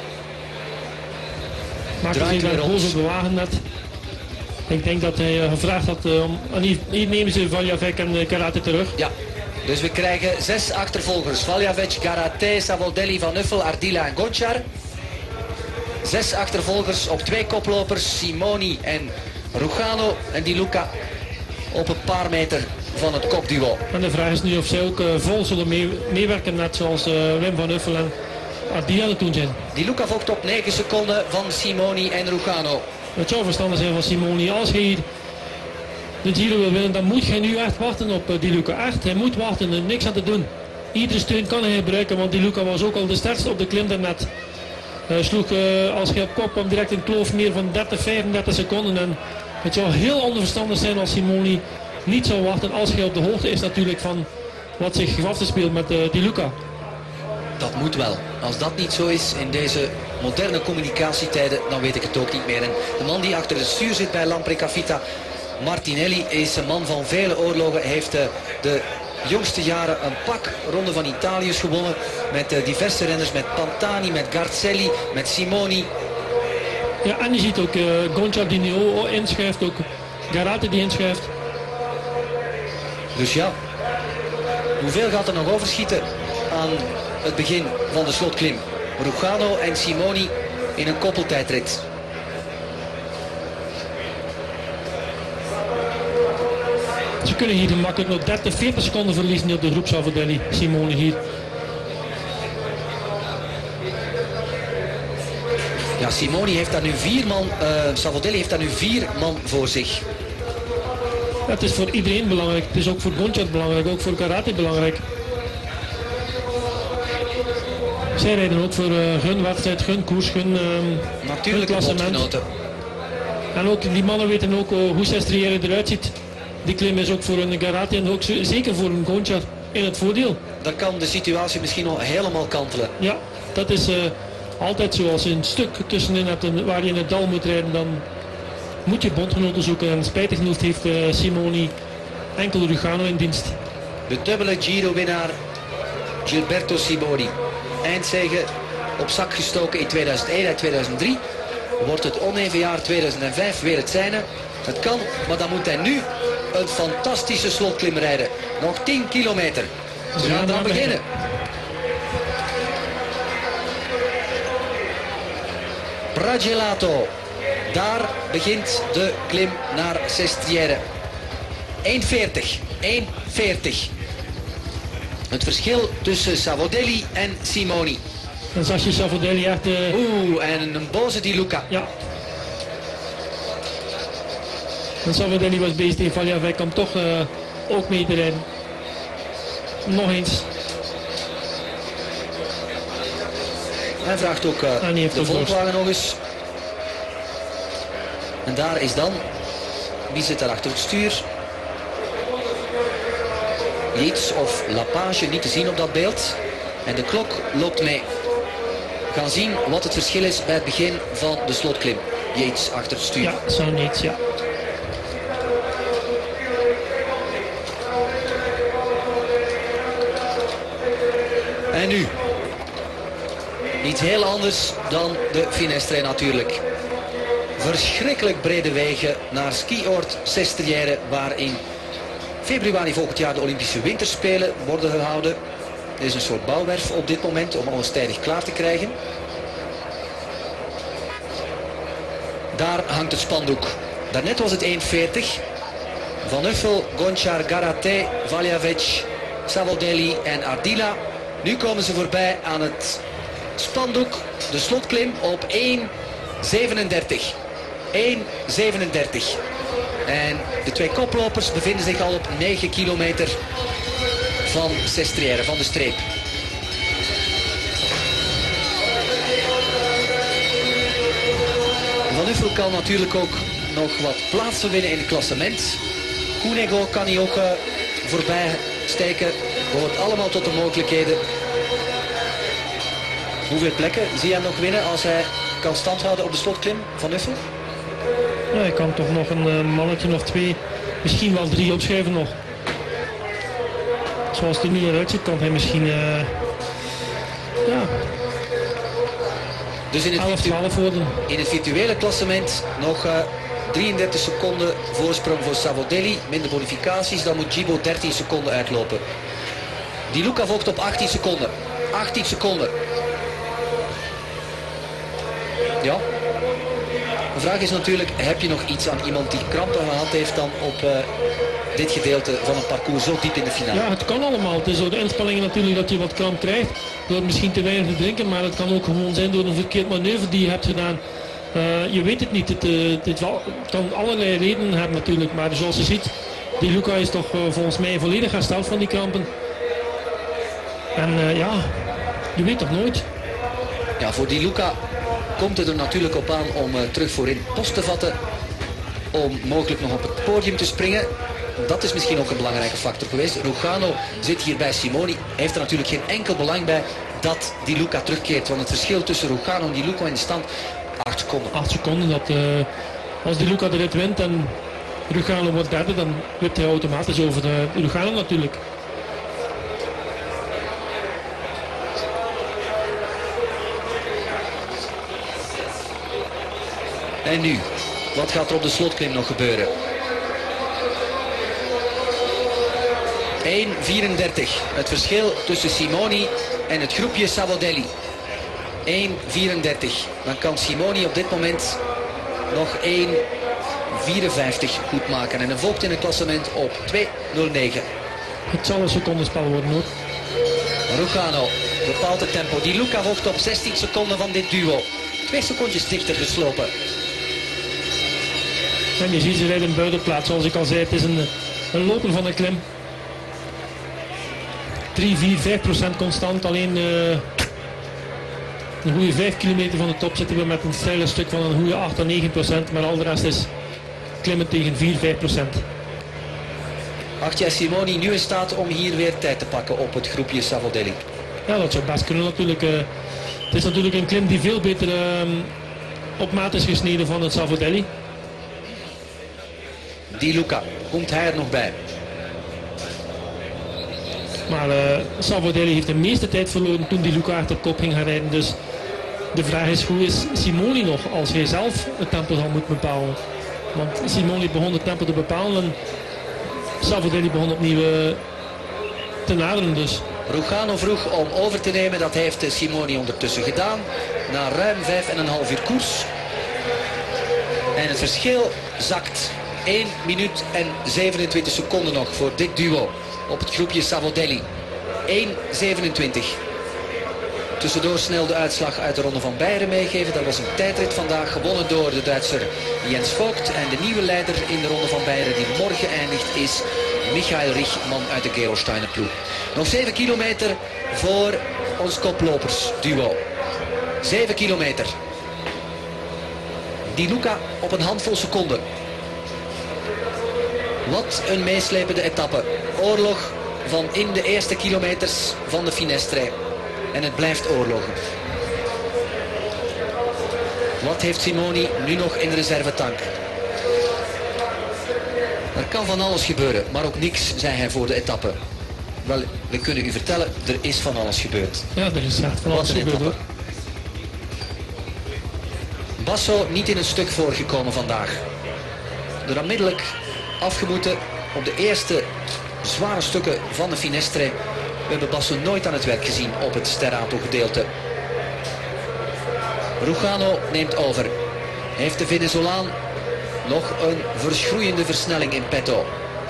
Maakte zich daar boos op de wagen net. Ik denk dat hij gevraagd had om... Hier nemen ze Valjavec en Garate terug. Ja, dus we krijgen 6 achtervolgers. Valjavec, Garate, Savoldelli, Van Uffel, Ardila en Gonchar. 6 achtervolgers op 2 koplopers. Simoni en Rugano en Di Luca op een paar meter van het kopduo. En de vraag is nu of zij ook vol zullen meewerken, net zoals Wim van Uffel en Ardila er toen zijn. Di Luca volgt op 9 seconden van Simoni en Rugano. Het zou verstandig zijn van Simoni. Als hij de Giro wil winnen, dan moet hij nu echt wachten op Di Luca. Echt, hij moet wachten en niks aan te doen. Iedere steun kan hij gebruiken, want Di Luca was ook al de sterkste op de klim daarnet. Hij sloeg, als hij op kop kwam, direct een kloof meer van 35 seconden. En het zou heel onverstandig zijn als Simoni niet zou wachten, als hij op de hoogte is natuurlijk van wat zich af te spelen met Di Luca. Dat moet wel. Als dat niet zo is in deze moderne communicatietijden, dan weet ik het ook niet meer. En de man die achter het stuur zit bij Lampricafita, Martinelli, is een man van vele oorlogen. Hij heeft de jongste jaren een pak Ronde van Italië's gewonnen. Met diverse renners, met Pantani, met Garzelli, met Simoni. Ja, en je ziet ook Gonchar die nu inschuift, ook Garate die inschuift. Dus ja, hoeveel gaat er nog overschieten aan het begin van de slotklim? Rugano en Simoni in een koppeltijdrit. Ze kunnen hier makkelijk nog 30-40 seconden verliezen op de groep Savoldelli. Simoni hier. Ja, Simoni heeft daar nu 4 man, Savoldelli heeft daar nu 4 man voor zich. Ja, het is voor iedereen belangrijk. Het is ook voor Gonchar belangrijk, ook voor Garate belangrijk. Zij rijden ook voor hun wedstrijd, hun koers, hun klassement. En ook die mannen weten ook hoe Sestriere eruit ziet. Die klim is ook voor een Garate en ook zeker voor een Gonchar in het voordeel. Dan kan de situatie misschien nog helemaal kantelen. Ja, dat is altijd zo. Als je een stuk tussenin hebt waar je in het dal moet rijden, dan moet je bondgenoten zoeken. En spijtig genoeg heeft Simoni enkel Rugano in dienst. De dubbele Giro-winnaar Gilberto Simoni. Eindzege op zak gestoken in 2001 en 2003. Wordt het oneven jaar 2005 weer het zijne. Het kan, maar dan moet hij nu een fantastische slotklim rijden. Nog 10 kilometer. We gaan eraan beginnen. Pragelato. Daar begint de klim naar Sestriere. 1:40. 1:40. Het verschil tussen Savodelli en Simoni. Dan zag je Savodelli echt... en een boze Di Luca. Ja. En Savodelli was bezig tegen Valjavec om toch ook mee te rijden. Nog eens. Hij vraagt ook de Volkswagen nog eens. En daar is dan... Wie zit daar achter het stuur? Yates of Lapage, niet te zien op dat beeld. En de klok loopt mee. We gaan zien wat het verschil is bij het begin van de slotklim. Yates achter het stuur. Ja, zo niet, ja. En nu? Iets heel anders dan de Finestre natuurlijk. Verschrikkelijk brede wegen naar skioord Sestriere, waar in februari volgend jaar de Olympische Winterspelen worden gehouden. Er is een soort bouwwerf op dit moment om alles tijdig klaar te krijgen. Daar hangt het spandoek. Daarnet was het 1:40. Van Uffel, Gonchar, Garaté, Valjavec, Savodelli en Ardila. Nu komen ze voorbij aan het spandoek. De slotklim op 1:37. 1:37. En de twee koplopers bevinden zich al op 9 kilometer van Sestriere, van de streep. Van Uffel kan natuurlijk ook nog wat plaatsen winnen in het klassement. Cunego kan hij ook voorbij steken. Behoort allemaal tot de mogelijkheden. Hoeveel plekken zie je hem nog winnen als hij kan standhouden op de slotklim, Van Uffel? Ja, hij kan toch nog een mannetje of 2, misschien wel 3 opschuiven nog. Zoals het er nu eruit ziet, kan hij misschien dus in het virtuele klassement nog 33 seconden voorsprong voor Savodelli. Minder bonificaties, dan moet Gibo 13 seconden uitlopen. Di Luca volgt op 18 seconden. 18 seconden. Ja. De vraag is natuurlijk, heb je nog iets aan iemand die krampen gehad heeft dan op dit gedeelte van het parcours zo diep in de finale? Ja, het kan allemaal. Het is door de inspanningen natuurlijk dat je wat kramp krijgt. Door misschien te weinig te drinken, maar het kan ook gewoon zijn door een verkeerd manoeuvre die je hebt gedaan. Je weet het niet. Het kan allerlei redenen hebben natuurlijk. Maar zoals je ziet, Di Luca is toch volgens mij volledig hersteld van die krampen. En je weet toch nooit. Ja, voor Di Luca komt het er natuurlijk op aan om terug voorin post te vatten. Om mogelijk nog op het podium te springen. Dat is misschien ook een belangrijke factor geweest. Rugano zit hier bij Simoni. Heeft er natuurlijk geen enkel belang bij dat Di Luca terugkeert. Want het verschil tussen Rugano en Di Luca in de stand 8 seconden. 8 seconden. Als Di Luca de rit wint en Rugano wordt derde, dan wipt hij automatisch over de Rugano natuurlijk. En nu, wat gaat er op de slotklim nog gebeuren? 1:34. Het verschil tussen Simoni en het groepje Savodelli. 1:34. Dan kan Simoni op dit moment nog 1:54 goed maken. En hij volgt in het klassement op 2:09. Het zal een secondenspel worden hoor. Rugano bepaalt het tempo. Di Luca volgt op 16 seconden van dit duo. 2 secondjes dichter geslopen. En je ziet ze rijden in buitenplaats. Zoals ik al zei, het is een loper van een klim. 3-4-5% constant. Alleen een goede 5 kilometer van de top zitten we met een steile stuk van een goede 8 à 9%. Maar al de rest is klimmen tegen 4-5%. Acht jij Simoni nu in staat om hier weer tijd te pakken op het groepje Savodelli? Ja, dat zou best kunnen natuurlijk. Het is natuurlijk een klim die veel beter op maat is gesneden van het Savodelli. Di Luca, komt hij er nog bij? Maar Savodelli heeft de meeste tijd verloren toen Di Luca achter kop ging gaan rijden. Dus de vraag is, hoe is Simoni nog als hij zelf het tempo zal moeten bepalen? Want Simoni begon het tempo te bepalen en Savodelli begon opnieuw te naderen dus. Rugano vroeg om over te nemen, dat heeft Simoni ondertussen gedaan. Na ruim 5,5 uur koers. En het verschil zakt 1 minuut en 27 seconden nog voor dit duo op het groepje Savodelli. 1:27. Tussendoor snel de uitslag uit de Ronde van Beieren meegeven. Dat was een tijdrit vandaag, gewonnen door de Duitser Jens Vogt. En de nieuwe leider in de Ronde van Beieren die morgen eindigt is Michael Richman uit de Gerolsteiner ploeg. Nog 7 kilometer voor ons koplopersduo. 7 kilometer. Di Luca op een handvol seconden. Wat een meeslepende etappe. Oorlog van in de eerste kilometers van de Finestre. En het blijft oorlogen. Wat heeft Simoni nu nog in de reservetank? Er kan van alles gebeuren, maar ook niks, zei hij voor de etappe. Wel, we kunnen u vertellen, er is van alles gebeurd. Ja, er is echt van alles gebeurd hoor. Basso niet in een stuk voorgekomen vandaag. Er onmiddellijk afgemoeten op de eerste zware stukken van de Finestre. We hebben Basso nooit aan het werk gezien op het Sterrato gedeelte. Rugano neemt over. Heeft de Venezolaan nog een verschroeiende versnelling in petto.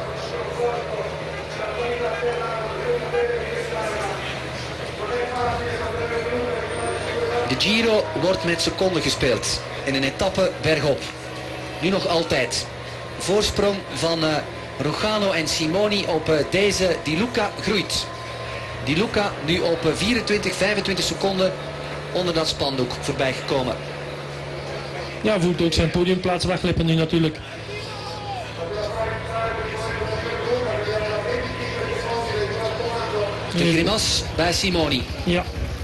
De Giro wordt met seconden gespeeld in een etappe bergop. Nu nog altijd. Voorsprong van Rugano en Simoni op deze Di Luca groeit. Di Luca nu op 24, 25 seconden onder dat spandoek voorbij gekomen. Ja, voelt ook zijn podiumplaats wegglippen nu natuurlijk. De grimas bij Simoni. Ja.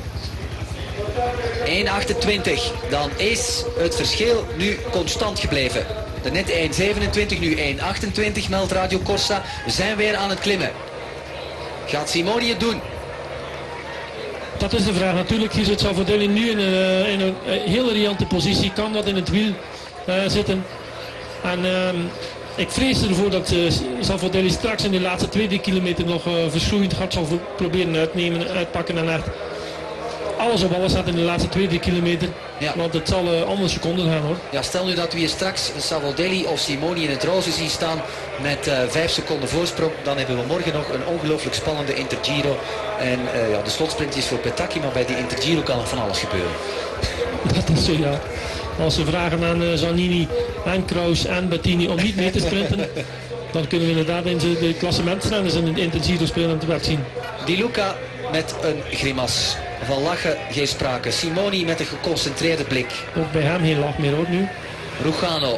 1:28. Dan is het verschil nu constant gebleven. Net 1:27, nu 1:28 meldt Radio Corsa. We zijn weer aan het klimmen. Gaat Simoni het doen? Dat is de vraag. Natuurlijk is het Savodelli nu in een hele riante positie. Kan dat in het wiel zitten. En ik vrees ervoor dat Savodelli straks in de laatste 2-3 kilometer nog verschroeiend gat zal proberen uitpakken. En echt alles op alles staat in de laatste 2-3 kilometer. Ja. Want het zal andere seconden gaan hoor. Ja, stel nu dat we hier straks Savodelli of Simoni in het roze zien staan met 5 seconden voorsprong. Dan hebben we morgen nog een ongelooflijk spannende Intergiro. En ja, de slotsprint is voor Petacchi, maar bij die Intergiro kan er van alles gebeuren. Dat is zo ja. Als ze vragen aan Zanini en Kraus en Bettini om niet mee te sprinten, dan kunnen we inderdaad in de klassementsrenners in de Intergiro spelen aan het werk zien. Di Luca met een grimas. Van lachen geen sprake. Simoni met een geconcentreerde blik. Ook bij hem geen lach meer hoor nu. Rugano.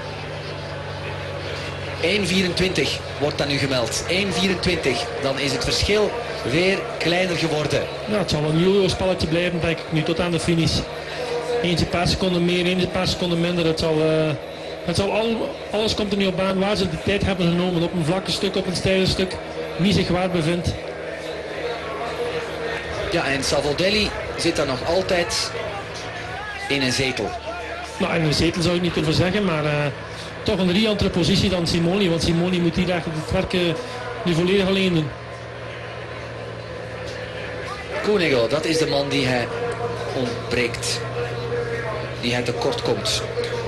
1:24 wordt dat nu gemeld. 1:24. Dan is het verschil weer kleiner geworden. Ja, het zal een jojo spelletje blijven denk ik nu tot aan de finish. Eentje een paar seconden meer, eentje een paar seconden minder. Alles komt er nu op aan waar ze de tijd hebben genomen. Op een vlakke stuk, op een steile stuk. Wie zich waar bevindt. Ja, en Savodelli zit daar nog altijd in een zetel. Nou, in een zetel zou ik niet durven zeggen, maar toch een riantere positie dan Simoni. Want Simoni moet hier eigenlijk het werk nu volledig alleen doen. Cunego, dat is de man die hij ontbreekt. Die hij tekort komt.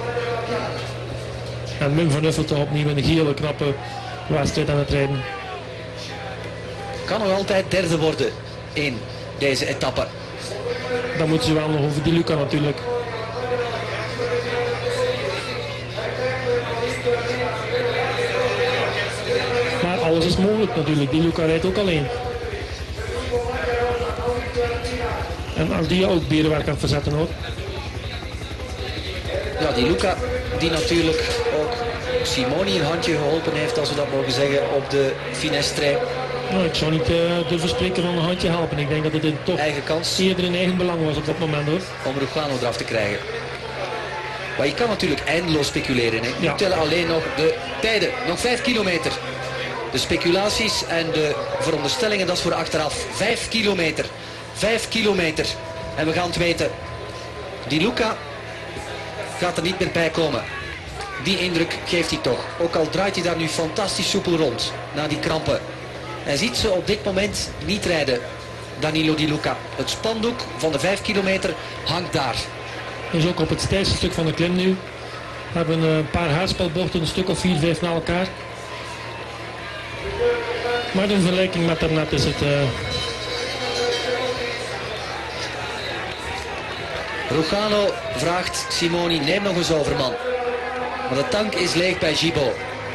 En Wim van Uffel toch opnieuw een hele knappe wedstrijd aan het rijden. Kan nog altijd derde worden in deze etappe. Dan moeten ze wel nog over Di Luca natuurlijk. Maar alles is mogelijk natuurlijk. Di Luca rijdt ook alleen. En als die ook berenwerk kan verzetten hoor. Ja, Di Luca die natuurlijk ook Simoni een handje geholpen heeft, als we dat mogen zeggen, op de Finestre. Nou, ik zou niet durven spreken van een handje helpen. Ik denk dat het toch Eigen kans eerder in eigen belang was op dat moment, hoor. om Rugano eraf te krijgen. Maar je kan natuurlijk eindeloos speculeren. Hè. Ja. We tellen alleen nog de tijden. Nog 5 kilometer. De speculaties en de veronderstellingen, dat is voor achteraf. 5 kilometer. 5 kilometer. En we gaan het weten. Di Luca gaat er niet meer bij komen. Die indruk geeft hij toch. Ook al draait hij daar nu fantastisch soepel rond. Na die krampen. Hij ziet ze op dit moment niet rijden. Danilo Di Luca. Het spandoek van de 5 kilometer hangt daar. Dus ook op het steilste stuk van de klim nu. We hebben een paar haarspelbochten, een stuk of 4, 5 na elkaar. Maar in vergelijking met daarnet is het... Rugano vraagt Simoni, neem nog eens over, man. Maar de tank is leeg bij Gibo.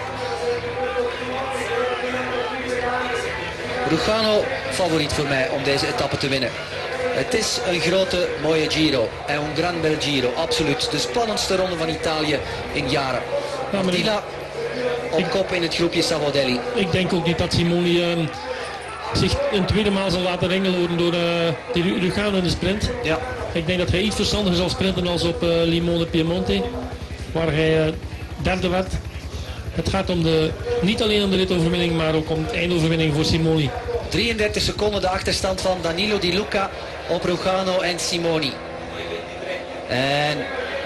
Rugano favoriet voor mij om deze etappe te winnen. Het is een grote, mooie Giro. En un gran bel Giro, absoluut. De spannendste ronde van Italië in jaren. Ja, maar Attila op kop in het groepje Savodelli. Ik denk ook niet dat Simoni zich een tweede maal zal laten ringeloren door die Rugano in de sprint. Ja. Ik denk dat hij iets verstandiger zal sprinten als op Limone Piemonte, waar hij derde werd. Het gaat om niet alleen om de ritoverwinning, maar ook om de eindoverwinning voor Simoni. 33 seconden de achterstand van Danilo Di Luca op Rugano en Simoni. En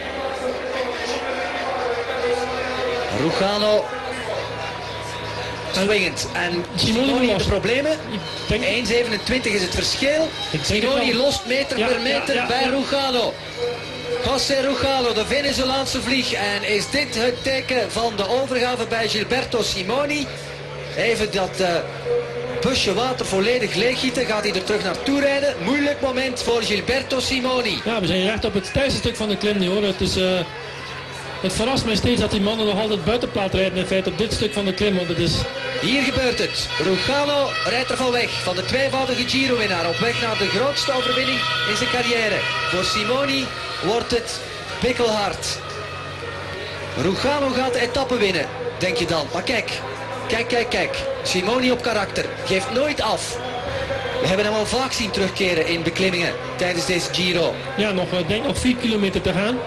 Rugano swingend. En Simoni heeft de problemen. 1,27 is het verschil. Simoni lost meter per meter bij Rugano. José Rugano, de Venezolaanse vlieg. En is dit het teken van de overgave bij Gilberto Simoni? Even dat busje water volledig leeggieten. Gaat hij er terug naartoe rijden? Moeilijk moment voor Gilberto Simoni. Ja, we zijn recht op het steilste stuk van de klim nu, hoor. Het verrast mij steeds dat die mannen nog altijd buitenplaat rijden in feite op dit stuk van de klim. Want het is... Hier gebeurt het. Rugano rijdt ervan weg. Van de tweevoudige Giro-winnaar. Op weg naar de grootste overwinning in zijn carrière. Voor Simoni wordt het pikkelhard. Rugano gaat de etappe winnen, denk je dan. Maar kijk. Simoni op karakter. Geeft nooit af. We hebben hem al vaak zien terugkeren in beklimmingen tijdens deze Giro. Ja, denk nog 4 kilometer te gaan.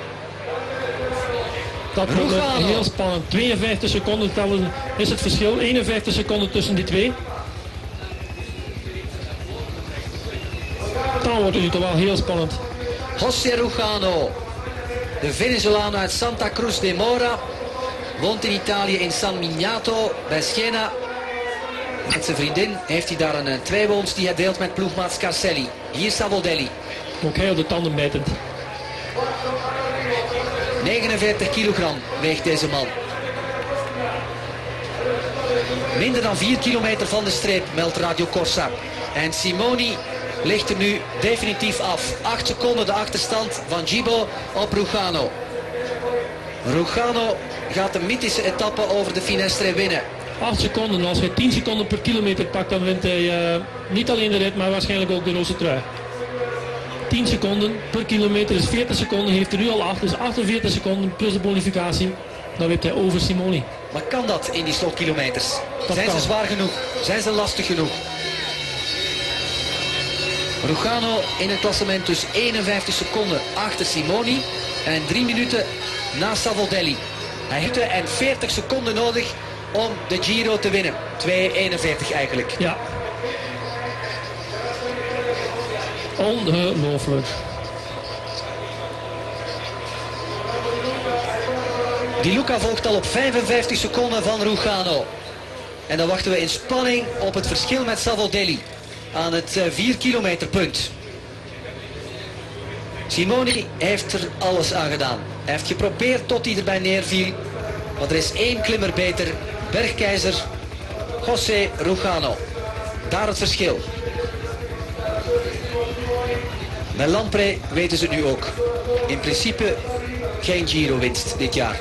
Dat wordt heel spannend. 52 seconden tellen is het verschil. 51 seconden tussen die twee. Dan wordt het nu toch wel heel spannend. José Rugano, de Venezolaan uit Santa Cruz de Mora, woont in Italië in San Miniato bij Siena. Met zijn vriendin heeft hij daar een tweewoons die hij deelt met ploegmaat Scarselli. Hier Savodelli. Ook heel de tanden bijtend. 49 kilogram weegt deze man. Minder dan 4 kilometer van de streep, meldt Radio Corsa. En Simoni ligt er nu definitief af. 8 seconden de achterstand van Gibo op Rugano. Rugano gaat de mythische etappe over de Finestre winnen. 8 seconden. Als hij 10 seconden per kilometer pakt, dan wint hij niet alleen de rit, maar waarschijnlijk ook de roze trui. 10 seconden per kilometer is 40 seconden, heeft er nu al 8, dus 48 seconden plus de bonificatie. Dan wint hij over Simoni. Maar kan dat in die slotkilometers? Zijn kan. ze zwaar genoeg? Zijn ze lastig genoeg? Rugano in het klassement dus 51 seconden achter Simoni en 3 minuten na Savodelli. Hij heeft en 40 seconden nodig om de Giro te winnen. 2,41 eigenlijk. Ja. Ongelooflijk. Di Luca volgt al op 55 seconden van Rugano. En dan wachten we in spanning op het verschil met Savodelli. Aan het 4 kilometer punt. Simoni heeft er alles aan gedaan. Hij heeft geprobeerd tot hij erbij neerviel. Maar er is 1 klimmer beter. Bergkeizer José Rugano. Daar het verschil. Met Lampre weten ze het nu ook. In principe geen Giro-winst dit jaar.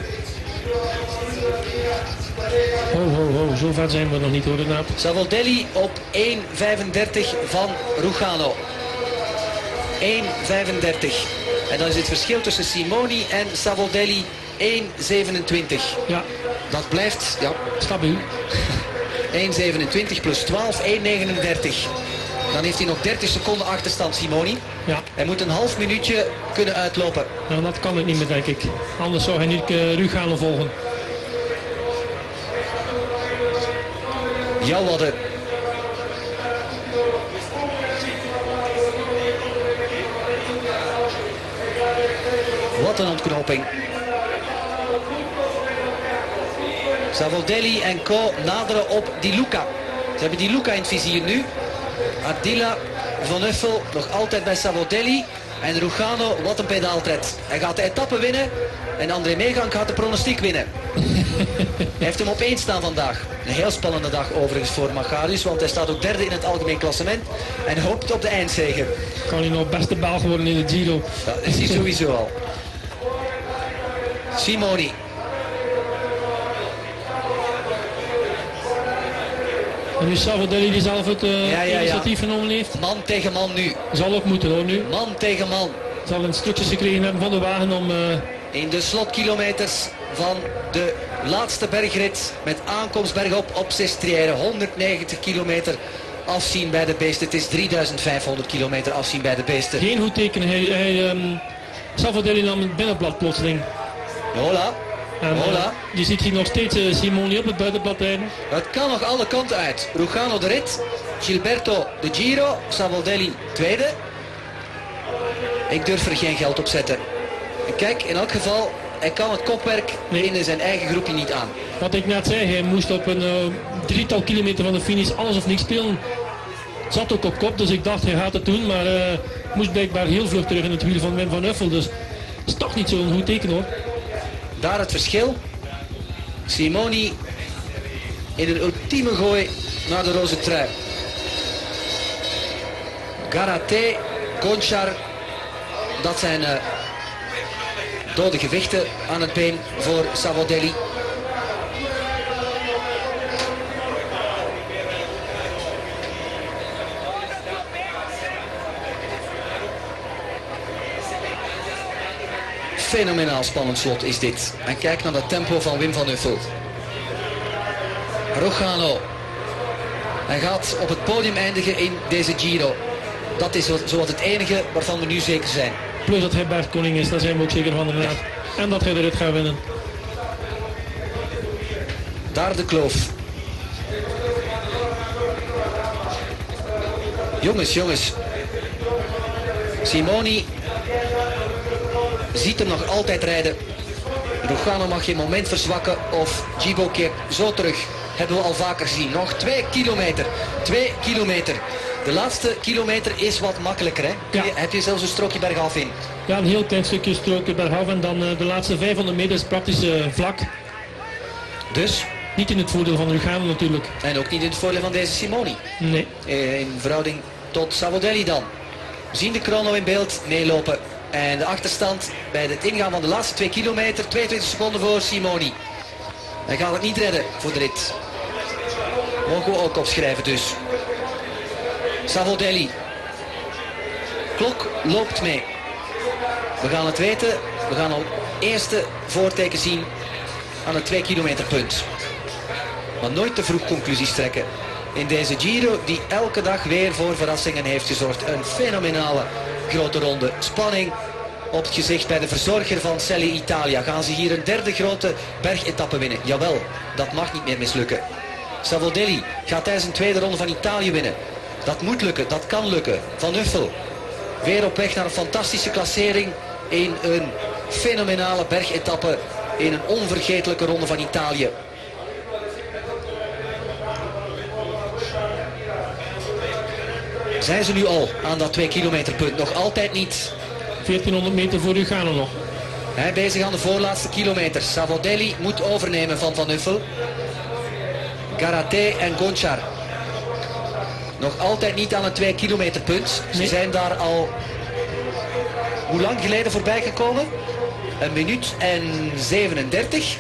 Ho, zo ver zijn we nog niet, hoor, inderdaad. Savodelli op 1,35 van Rugano. 1,35. En dan is het verschil tussen Simoni en Savodelli 1,27. Ja. Dat blijft, ja, Stabiel. 1,27 plus 12, 1,39. Dan heeft hij nog 30 seconden achterstand, Simoni. Ja. Hij moet een half minuutje kunnen uitlopen. Nou, dat kan het niet meer, denk ik. Anders zou hij nu Rugano volgen. Jouwadde. Wat een ontknoping. Savoldelli en Co naderen op Di Luca. Ze hebben Di Luca in het vizier nu. Attila van Uffel nog altijd bij Savoldelli. En Rugano, wat een pedaaltred. Hij gaat de etappe winnen. En André Meegang gaat de pronostiek winnen. Hij heeft hem op 1 staan vandaag. Een heel spannende dag overigens voor Magarius. Want hij staat ook derde in het algemeen klassement. En hoopt op de eindzege. Kan hij nog beste Belg worden in de Giro? Dat is hij sowieso al. Simoni. En nu Savoldelli die zelf het initiatief genomen heeft. Man tegen man nu. Zal ook moeten hoor nu. Man tegen man. Zal instructies gekregen hebben van de wagen om... In de slotkilometers van de laatste bergrit met aankomst bergop op Sestriere. 190 kilometer afzien bij de beesten. Het is 3500 kilometer afzien bij de beesten. Geen goed teken. Savoldelli nam het binnenblad plotseling. Hola. En, Hola. je ziet hier nog steeds Simoni op het buitenblad rijden. Het kan nog alle kanten uit. Rugano de rit. Gilberto de Giro. Savoldelli tweede. Ik durf er geen geld op zetten. Kijk, in elk geval, hij kan het kopwerk in zijn eigen groepje niet aan. Wat ik net zei, hij moest op een drietal kilometer van de finish alles of niks spelen. Zat ook op kop, dus ik dacht hij gaat het doen. Maar moest blijkbaar heel vlug terug in het wiel van Wim van Uffel. Dus dat is toch niet zo'n goed teken hoor. Daar het verschil. Simoni in een ultieme gooi naar de roze trui. Garaté, Conchar, dat zijn dode gewichten aan het been voor Savoldelli. Fenomenaal spannend slot is dit. En kijk naar dat tempo van Wim van Uffel. Rugano. Hij gaat op het podium eindigen in deze Giro. Dat is zowat het enige waarvan we nu zeker zijn. Plus dat hij bergkoning is, daar zijn we ook zeker van inderdaad. Ja. En dat hij de rit gaat winnen. Daar de kloof. Jongens. Simoni ziet hem nog altijd rijden. Rugano mag geen moment verzwakken of Gibo keert zo terug. Hebben we al vaker gezien. Nog 2 kilometer. 2 kilometer. De laatste kilometer is wat makkelijker, hè? Ja. Heb je zelfs een strookje bergaf in? Ja, een heel klein stukje strookje bergaf en dan de laatste 500 meter is praktisch vlak. Dus? Niet in het voordeel van Rugano natuurlijk. En ook niet in het voordeel van deze Simoni. Nee. In verhouding tot Savoldelli dan. We zien de chrono in beeld meelopen. En de achterstand bij het ingaan van de laatste 2 kilometer. 22 seconden voor Simoni. Hij gaat het niet redden voor de rit. Mogen we ook opschrijven dus. Savoldelli. Klok loopt mee. We gaan het weten. We gaan al eerste voorteken zien aan het 2 kilometer punt. Maar nooit te vroeg conclusies trekken. In deze Giro die elke dag weer voor verrassingen heeft gezorgd. Een fenomenale grote ronde. Spanning op het gezicht bij de verzorger van Selli Italia. Gaan ze hier een derde grote bergetappe winnen? Jawel, dat mag niet meer mislukken. Savoldelli gaat hij zijn tweede ronde van Italië winnen. Dat moet lukken, dat kan lukken. Van Uffel weer op weg naar een fantastische klassering in een fenomenale bergetappe in een onvergetelijke ronde van Italië. Zijn ze nu al aan dat 2 kilometer punt? Nog altijd niet. 1400 meter voor Rugano nog. Hij bezig aan de voorlaatste kilometer. Savoldelli moet overnemen van Van Uffel. Garaté en Conchar. Nog altijd niet aan het 2 kilometer punt. Ze zijn daar al hoe lang geleden voorbij gekomen? 1 minuut en 37.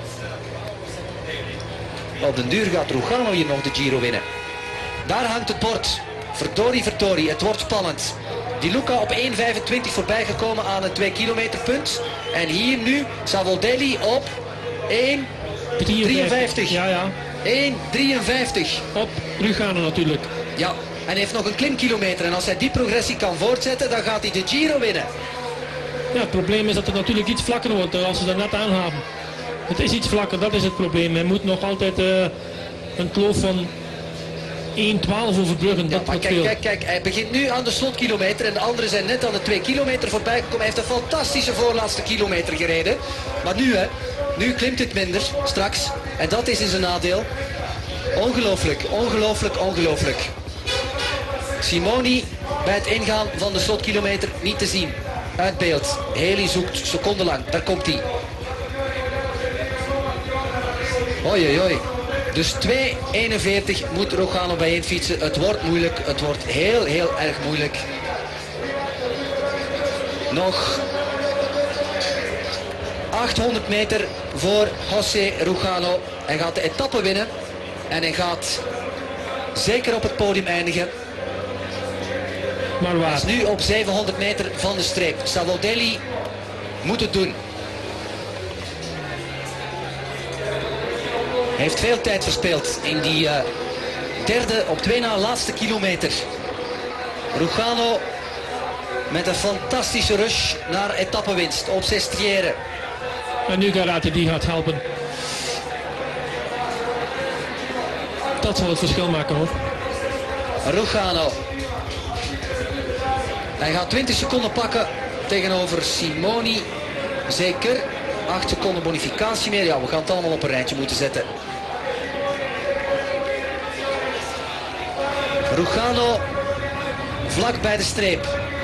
Op den duur gaat Rugano hier nog de Giro winnen. Daar hangt het bord. Verdorie, het wordt spannend. Di Luca op 1,25 voorbij gekomen aan het 2 kilometer punt. En hier nu Savoldelli op 1,53. Ja. 1:53. Op Rugano natuurlijk. Ja, en hij heeft nog een klimkilometer. En als hij die progressie kan voortzetten, dan gaat hij de Giro winnen. Ja, het probleem is dat het natuurlijk iets vlakker wordt als ze er net aanhaven. Het is iets vlakker, dat is het probleem. Hij moet nog altijd een kloof van 1:12 overbruggen. Ja, Dat maar wordt veel. kijk, hij begint nu aan de slotkilometer en de anderen zijn net aan de 2 kilometer voorbij gekomen. Hij heeft een fantastische voorlaatste kilometer gereden. Maar nu klimt het minder straks. En dat is in zijn nadeel. Ongelooflijk, ongelooflijk, ongelooflijk. Simoni bij het ingaan van de slotkilometer niet te zien. Uit beeld. Heli zoekt secondenlang. Daar komt hij. Oei, oei, oei. Dus 2:41 moet Rogano bijeen fietsen. Het wordt moeilijk. Het wordt heel, heel erg moeilijk. Nog 800 meter voor José Rugano. Hij gaat de etappe winnen. En hij gaat zeker op het podium eindigen. Maar Hij waar? is nu op 700 meter van de streep. Savoldelli moet het doen. Hij heeft veel tijd verspeeld in die derde op 2 na laatste kilometer. Rugano met een fantastische rush naar etappenwinst op Sestriere. En nu Garate die gaat helpen. Dat zal het verschil maken hoor. Rugano. Hij gaat 20 seconden pakken tegenover Simoni. Zeker. 8 seconden bonificatie meer. Ja, we gaan het allemaal op een rijtje moeten zetten. Rugano vlak bij de streep.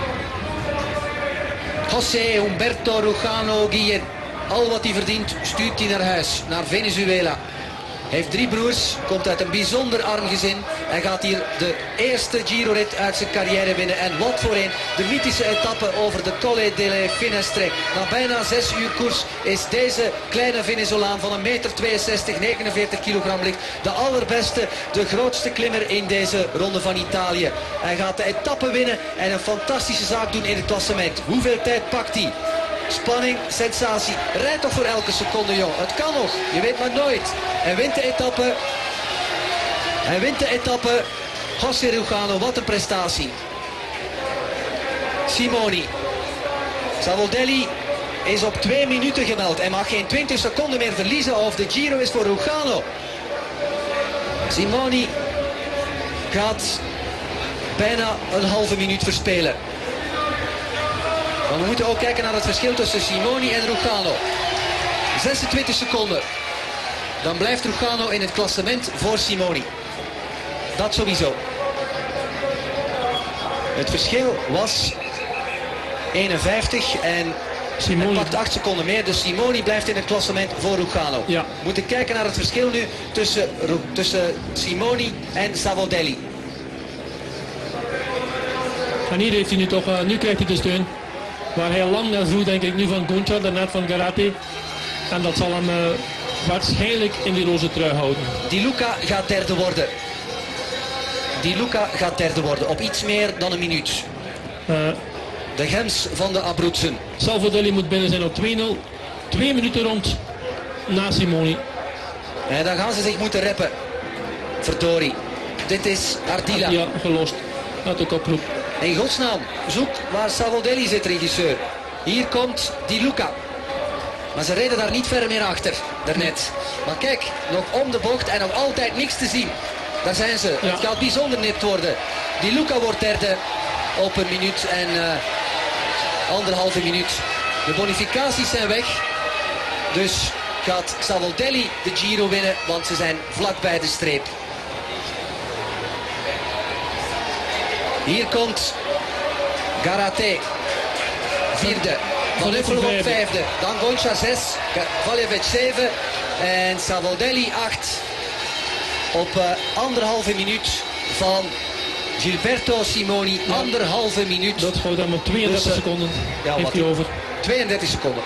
José Humberto Rugano Guillen. Al wat hij verdient stuurt hij naar huis, naar Venezuela. Hij heeft 3 broers, komt uit een bijzonder arm gezin. Hij gaat hier de eerste Giro-rit uit zijn carrière winnen. En wat voor een, de mythische etappe over de Colle delle Finestre. Na bijna 6 uur koers is deze kleine Venezolaan van 1,62 meter, 49 kilogram licht de allerbeste, de grootste klimmer in deze ronde van Italië. Hij gaat de etappe winnen en een fantastische zaak doen in het klassement. Hoeveel tijd pakt hij? Spanning, sensatie. Rijd toch voor elke seconde, joh. Het kan nog. Je weet maar nooit. Hij wint de etappe. Hij wint de etappe. José Rugano, wat een prestatie. Simoni. Savoldelli is op 2 minuten gemeld. Hij mag geen 20 seconden meer verliezen of de Giro is voor Rugano. Simoni gaat bijna een halve minuut verspelen. Maar we moeten ook kijken naar het verschil tussen Simoni en Rugano. 26 seconden. Dan blijft Rugano in het klassement voor Simoni. Dat sowieso. Het verschil was 51 en Simoni hij pakt 8 seconden meer. Dus Simoni blijft in het klassement voor Rugano. Ja. We moeten kijken naar het verschil nu tussen Simoni en Savoldelli. En hier heeft hij nu toch, nu krijgt hij de steun. Waar hij lang naar vroeg, denk ik, nu van Gonchar, daarnet van Garate. En dat zal hem waarschijnlijk in die roze trui houden. Di Luca gaat derde worden. Di Luca gaat derde worden op iets meer dan een minuut. De Gems van de Abruzzen. Savoldelli moet binnen zijn op 2-0. 2 minuten rond na Simoni. En dan gaan ze zich moeten reppen. Verdorie. Dit is Ardila. Ja, gelost. Uit de kopgroep. In godsnaam, zoek waar Savoldelli zit, regisseur. Hier komt Di Luca. Maar ze reden daar niet ver meer achter, daarnet. Maar kijk, nog om de bocht en nog altijd niks te zien. Daar zijn ze. Ja. Het gaat bijzonder nipt worden. Di Luca wordt derde op een minuut en anderhalve minuut. De bonificaties zijn weg. Dus gaat Savoldelli de Giro winnen, want ze zijn vlak bij de streep. Hier komt Garate, vierde. Van Uffel op vijfde. Dan Gonchar 6, Valjevic 7 en Savoldelli 8. Op anderhalve minuut van Gilberto Simoni. Ja. Anderhalve minuut. Dat gooit hem op 32 Dus, seconden. ja, Heeft wat- hij over. 32 seconden.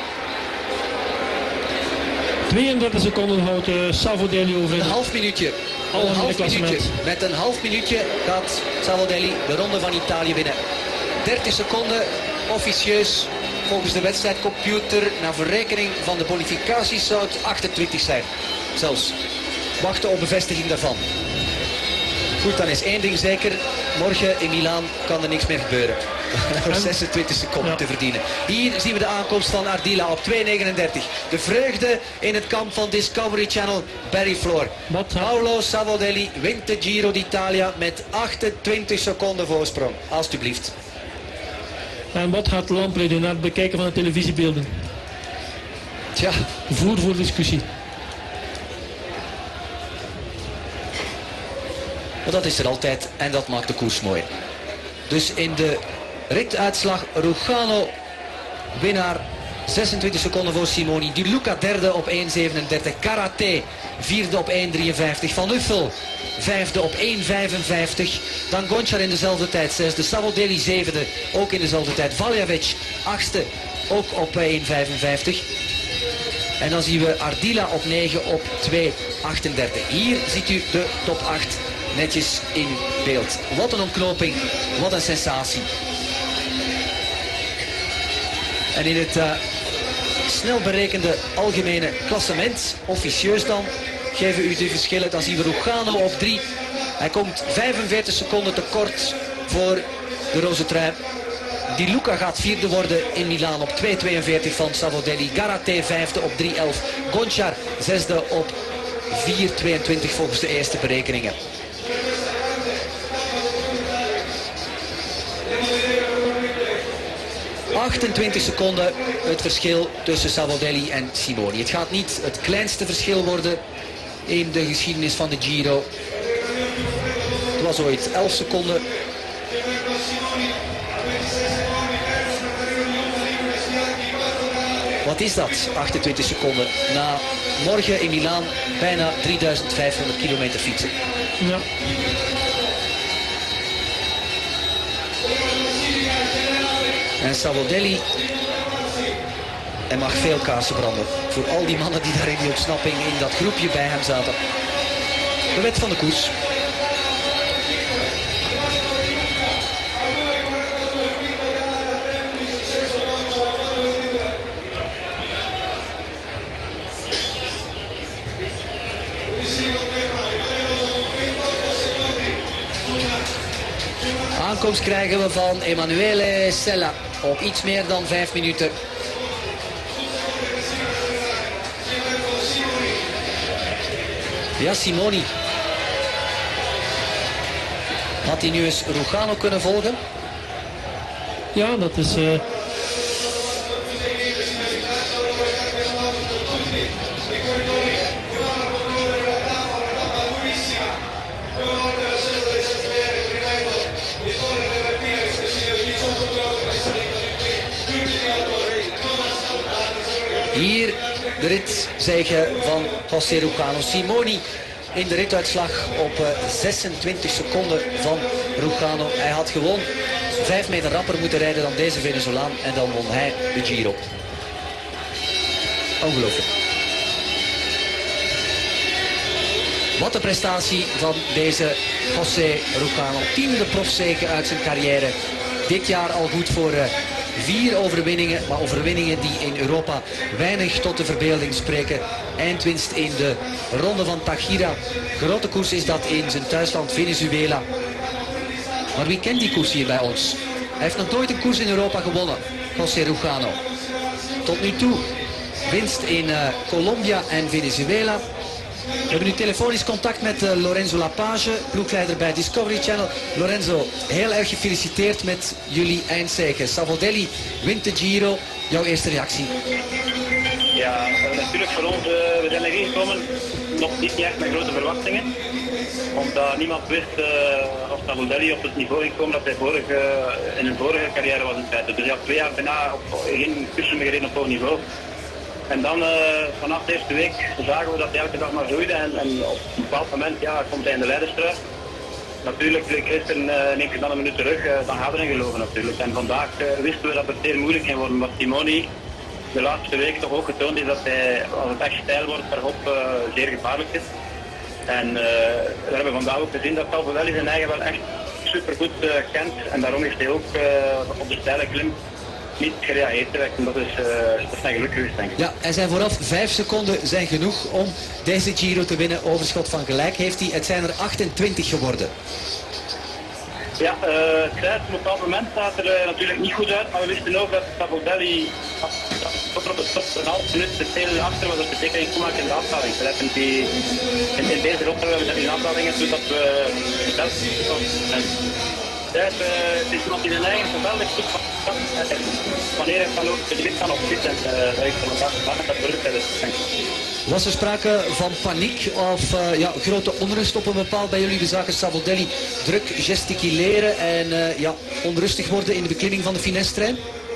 32 seconden houdt Savoldelli over. Een half minuutje. Al Een in half het klassement. minuutje. Met een half minuutje gaat Savoldelli de ronde van Italië winnen. 30 seconden officieus volgens de wedstrijdcomputer. Naar verrekening van de bonificaties zou het 28 zijn. Zelfs. wachten op bevestiging daarvan. Goed, dan is één ding zeker. Morgen in Milaan kan er niks meer gebeuren. Nog 26 seconden te verdienen. Hier zien we de aankomst van Ardila op 2.39. De vreugde in het kamp van Discovery Channel. Barry Floor. Paolo Savoldelli wint de Giro d'Italia met 28 seconden voorsprong. Alsjeblieft. En wat gaat Lamprey doen na het bekijken van de televisiebeelden? Tja. Voer voor discussie. Maar dat is er altijd en dat maakt de koers mooi. Dus in de rituitslag Rugano winnaar 26 seconden voor Simoni. Di Luca derde op 1.37. Karate vierde op 1.53. Van Uffel vijfde op 1.55. Dan Gonchar in dezelfde tijd zesde. Savoldelli zevende ook in dezelfde tijd. Valjavic achtste ook op 1.55. En dan zien we Ardila op 9 op 2.38. Hier ziet u de top 8 netjes in beeld. Wat een omknoping, wat een sensatie. En in het snel berekende algemene klassement, officieus dan, geven u de verschillen. Dan zien we Rugano op 3. Hij komt 45 seconden tekort voor de roze trui. Di Luca gaat vierde worden in Milaan op 2.42 van Savoldelli. Garate vijfde op 3.11. Gonchar zesde op 4.22 volgens de eerste berekeningen. ...28 seconden het verschil tussen Savoldelli en Simoni. Het gaat niet het kleinste verschil worden in de geschiedenis van de Giro. Het was ooit 11 seconden. Wat is dat? 28 seconden na morgen in Milaan bijna 3500 kilometer fietsen. Ja. En Savoldelli, hij mag veel kaarsen branden. Voor al die mannen die daar in die ontsnapping in dat groepje bij hem zaten. De wet van de koers. Aankomst krijgen we van Emanuele Sella op iets meer dan 5 minuten. Ja, Simoni. Had hij nu eens Rugano kunnen volgen? Ja, dat is... Hier de ritzege van José Rugano. Simoni in de rituitslag op 26 seconden van Rugano. Hij had gewoon 5 meter rapper moeten rijden dan deze Venezolaan en dan won hij de Giro. Ongelooflijk. Wat een prestatie van deze José Rugano. 10e profzege uit zijn carrière. Dit jaar al goed voor 4 overwinningen, maar overwinningen die in Europa weinig tot de verbeelding spreken. Eindwinst in de ronde van Táchira. Grote koers is dat in zijn thuisland Venezuela. Maar wie kent die koers hier bij ons? Hij heeft nog nooit een koers in Europa gewonnen, José Rugano. Tot nu toe winst in Colombia en Venezuela. We hebben nu telefonisch contact met Lorenzo Lapage, ploegleider bij Discovery Channel. Lorenzo, heel erg gefeliciteerd met jullie eindzege. Savoldelli wint de Giro. Jouw eerste reactie? Ja, natuurlijk voor ons, we zijn erin gekomen, nog niet echt met grote verwachtingen. Omdat niemand wist of Savoldelli op het niveau ging komen dat hij in een vorige carrière was in feite. Dus hij had 2 jaar bijna geen koersen meer gereden op hoog niveau. En dan vanaf de eerste week zagen we dat hij elke dag maar groeide en op een bepaald moment komt hij in de leiderstrui. Natuurlijk, gisteren neemt hij dan een minuut terug, dan gaan we erin geloven natuurlijk. En vandaag wisten we dat het zeer moeilijk ging worden, maar Simoni de laatste week toch ook getoond is dat hij, als het echt stijl wordt, verhop zeer gevaarlijk is. En we hebben vandaag ook gezien dat Savoldelli zijn eigen wel echt supergoed kent en daarom heeft hij ook op de steile klim niet gereageerd direct. En dat is zijn geluk geweest, denk ik. Ja, en zijn vooraf 5 seconden zijn genoeg om deze Giro te winnen. Overschot van gelijk heeft hij. Het zijn er 28 geworden. Ja, het tijd op een bepaald moment staat er natuurlijk niet goed uit, maar we wisten ook dat Sabaudelli tot op het top een half minuut de telen achter was. Dat betekent een koemak in de afdaling. In deze ronde hebben we dat in afdalingen doen dat we zelf het is iemand die zijn eigen geweldig goed van wanneer hij dan ook de lid kan op zit en dat ik van elkaar gemaakt dat belukt is. Was er sprake van paniek of grote onrust op een bepaald bij jullie? We zagen Sabaudelli druk gesticuleren en onrustig worden in de beklimming van de Finesse-trein?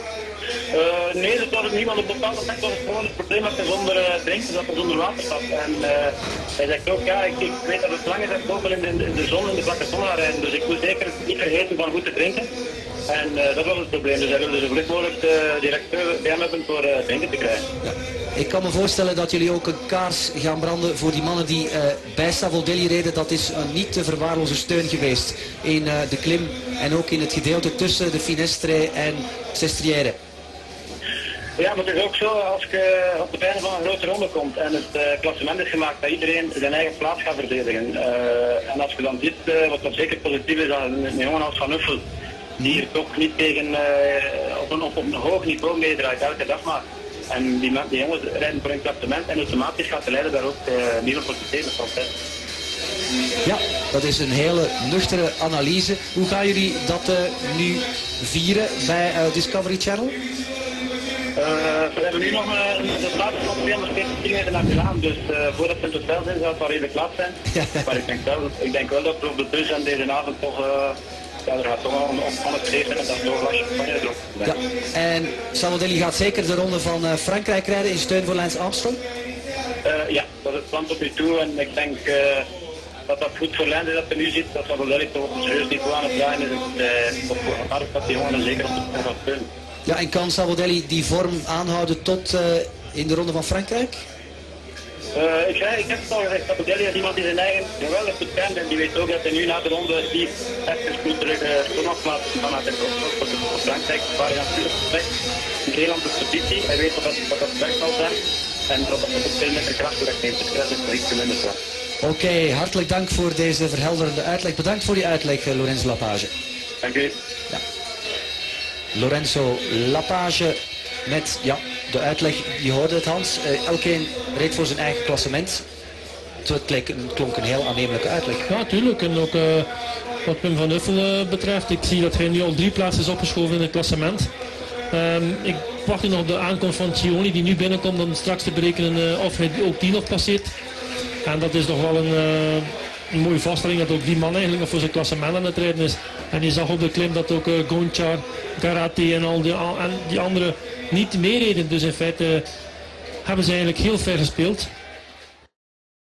Nee, dat was het niet, want op een bepaald moment was het gewoon het probleem dat hij zonder drinken, dat hij zonder water zat. En hij zegt ook, ja, ik weet dat het lang is dat ik ook in de zon, in de vlakke zon gaan rijden, dus ik moet zeker niet vergeten van goed te drinken. En dat was het probleem, dus hij wilde zo vlug mogelijk de directeur bij hem hebben voor drinken te krijgen. Ja. Ik kan me voorstellen dat jullie ook een kaars gaan branden voor die mannen die bij Sabaudelli reden. Dat is een niet te verwaarlozen steun geweest in de klim en ook in het gedeelte tussen de Finestre en Sestriere. Ja, maar het is ook zo, als je op het einde van een grote ronde komt en het klassement is gemaakt dat iedereen zijn eigen plaats gaat verdedigen. En als je dan ziet, wat zeker positief is, dat een jongen als Van Uffel, die hier toch niet tegen, op een hoog niveau meedraait, elke dag maar. En die jongens rijden voor een klassement en automatisch gaat de leider daar ook niet op profiteren. Ja, dat is een hele nuchtere analyse. Hoe gaan jullie dat nu vieren bij Discovery Channel? We hebben nu nog de plaats van 240 meter naar Milaan, dus voordat we in het hotel zijn zou het wel redelijk laat zijn. Ja. Maar ik denk wel dat we op de bus en deze avond toch, er gaat toch om het geven en dat is toch een glasje Spanje erop. Ja. En Sabaudelli gaat zeker de ronde van Frankrijk rijden in steun voor Lance Armstrong? Ja, dat is het plan tot nu toe en ik denk dat dat goed voor Lance is dat je nu ziet dat Sabaudelli toch op een serieus niveau aan het draaien is. Op aardig dat die jongen er zeker op de gaat steunen. Ja, en kan Sabaudelli die vorm aanhouden tot in de ronde van Frankrijk? Ik heb het al gezegd, Sabaudelli is iemand die zijn eigen geweldig goed kent en die weet ook dat hij nu na de ronde die even goed terug storm afplaatst vanuit het voor Frankrijk, waar hij natuurlijk slecht in Nederland de positie. Hij weet wat dat slecht zal zijn en dat het op veel minder kracht terug neemt. Dus dat is iets te minder kracht. Oké, hartelijk dank voor deze verhelderende uitleg. Bedankt voor die uitleg, Lorenzo Lapage. Dank u. Ja. Lorenzo Lapage met de uitleg, je hoorde het Hans, elkeen reed voor zijn eigen klassement. Het klonk een heel aannemelijke uitleg. Ja, tuurlijk. En ook wat Pim van Uffel betreft, ik zie dat hij nu al 3 plaatsen is opgeschoven in het klassement. Ik wacht nu nog de aankomst van Cioni die nu binnenkomt om straks te berekenen of hij ook die nog passeert. En dat is toch wel een mooie vaststelling dat ook die man eigenlijk nog voor zijn klassement aan het rijden is. En je zag op de klim dat ook Gonchar, Garate en al die anderen niet meereden. Dus in feite hebben ze eigenlijk heel ver gespeeld.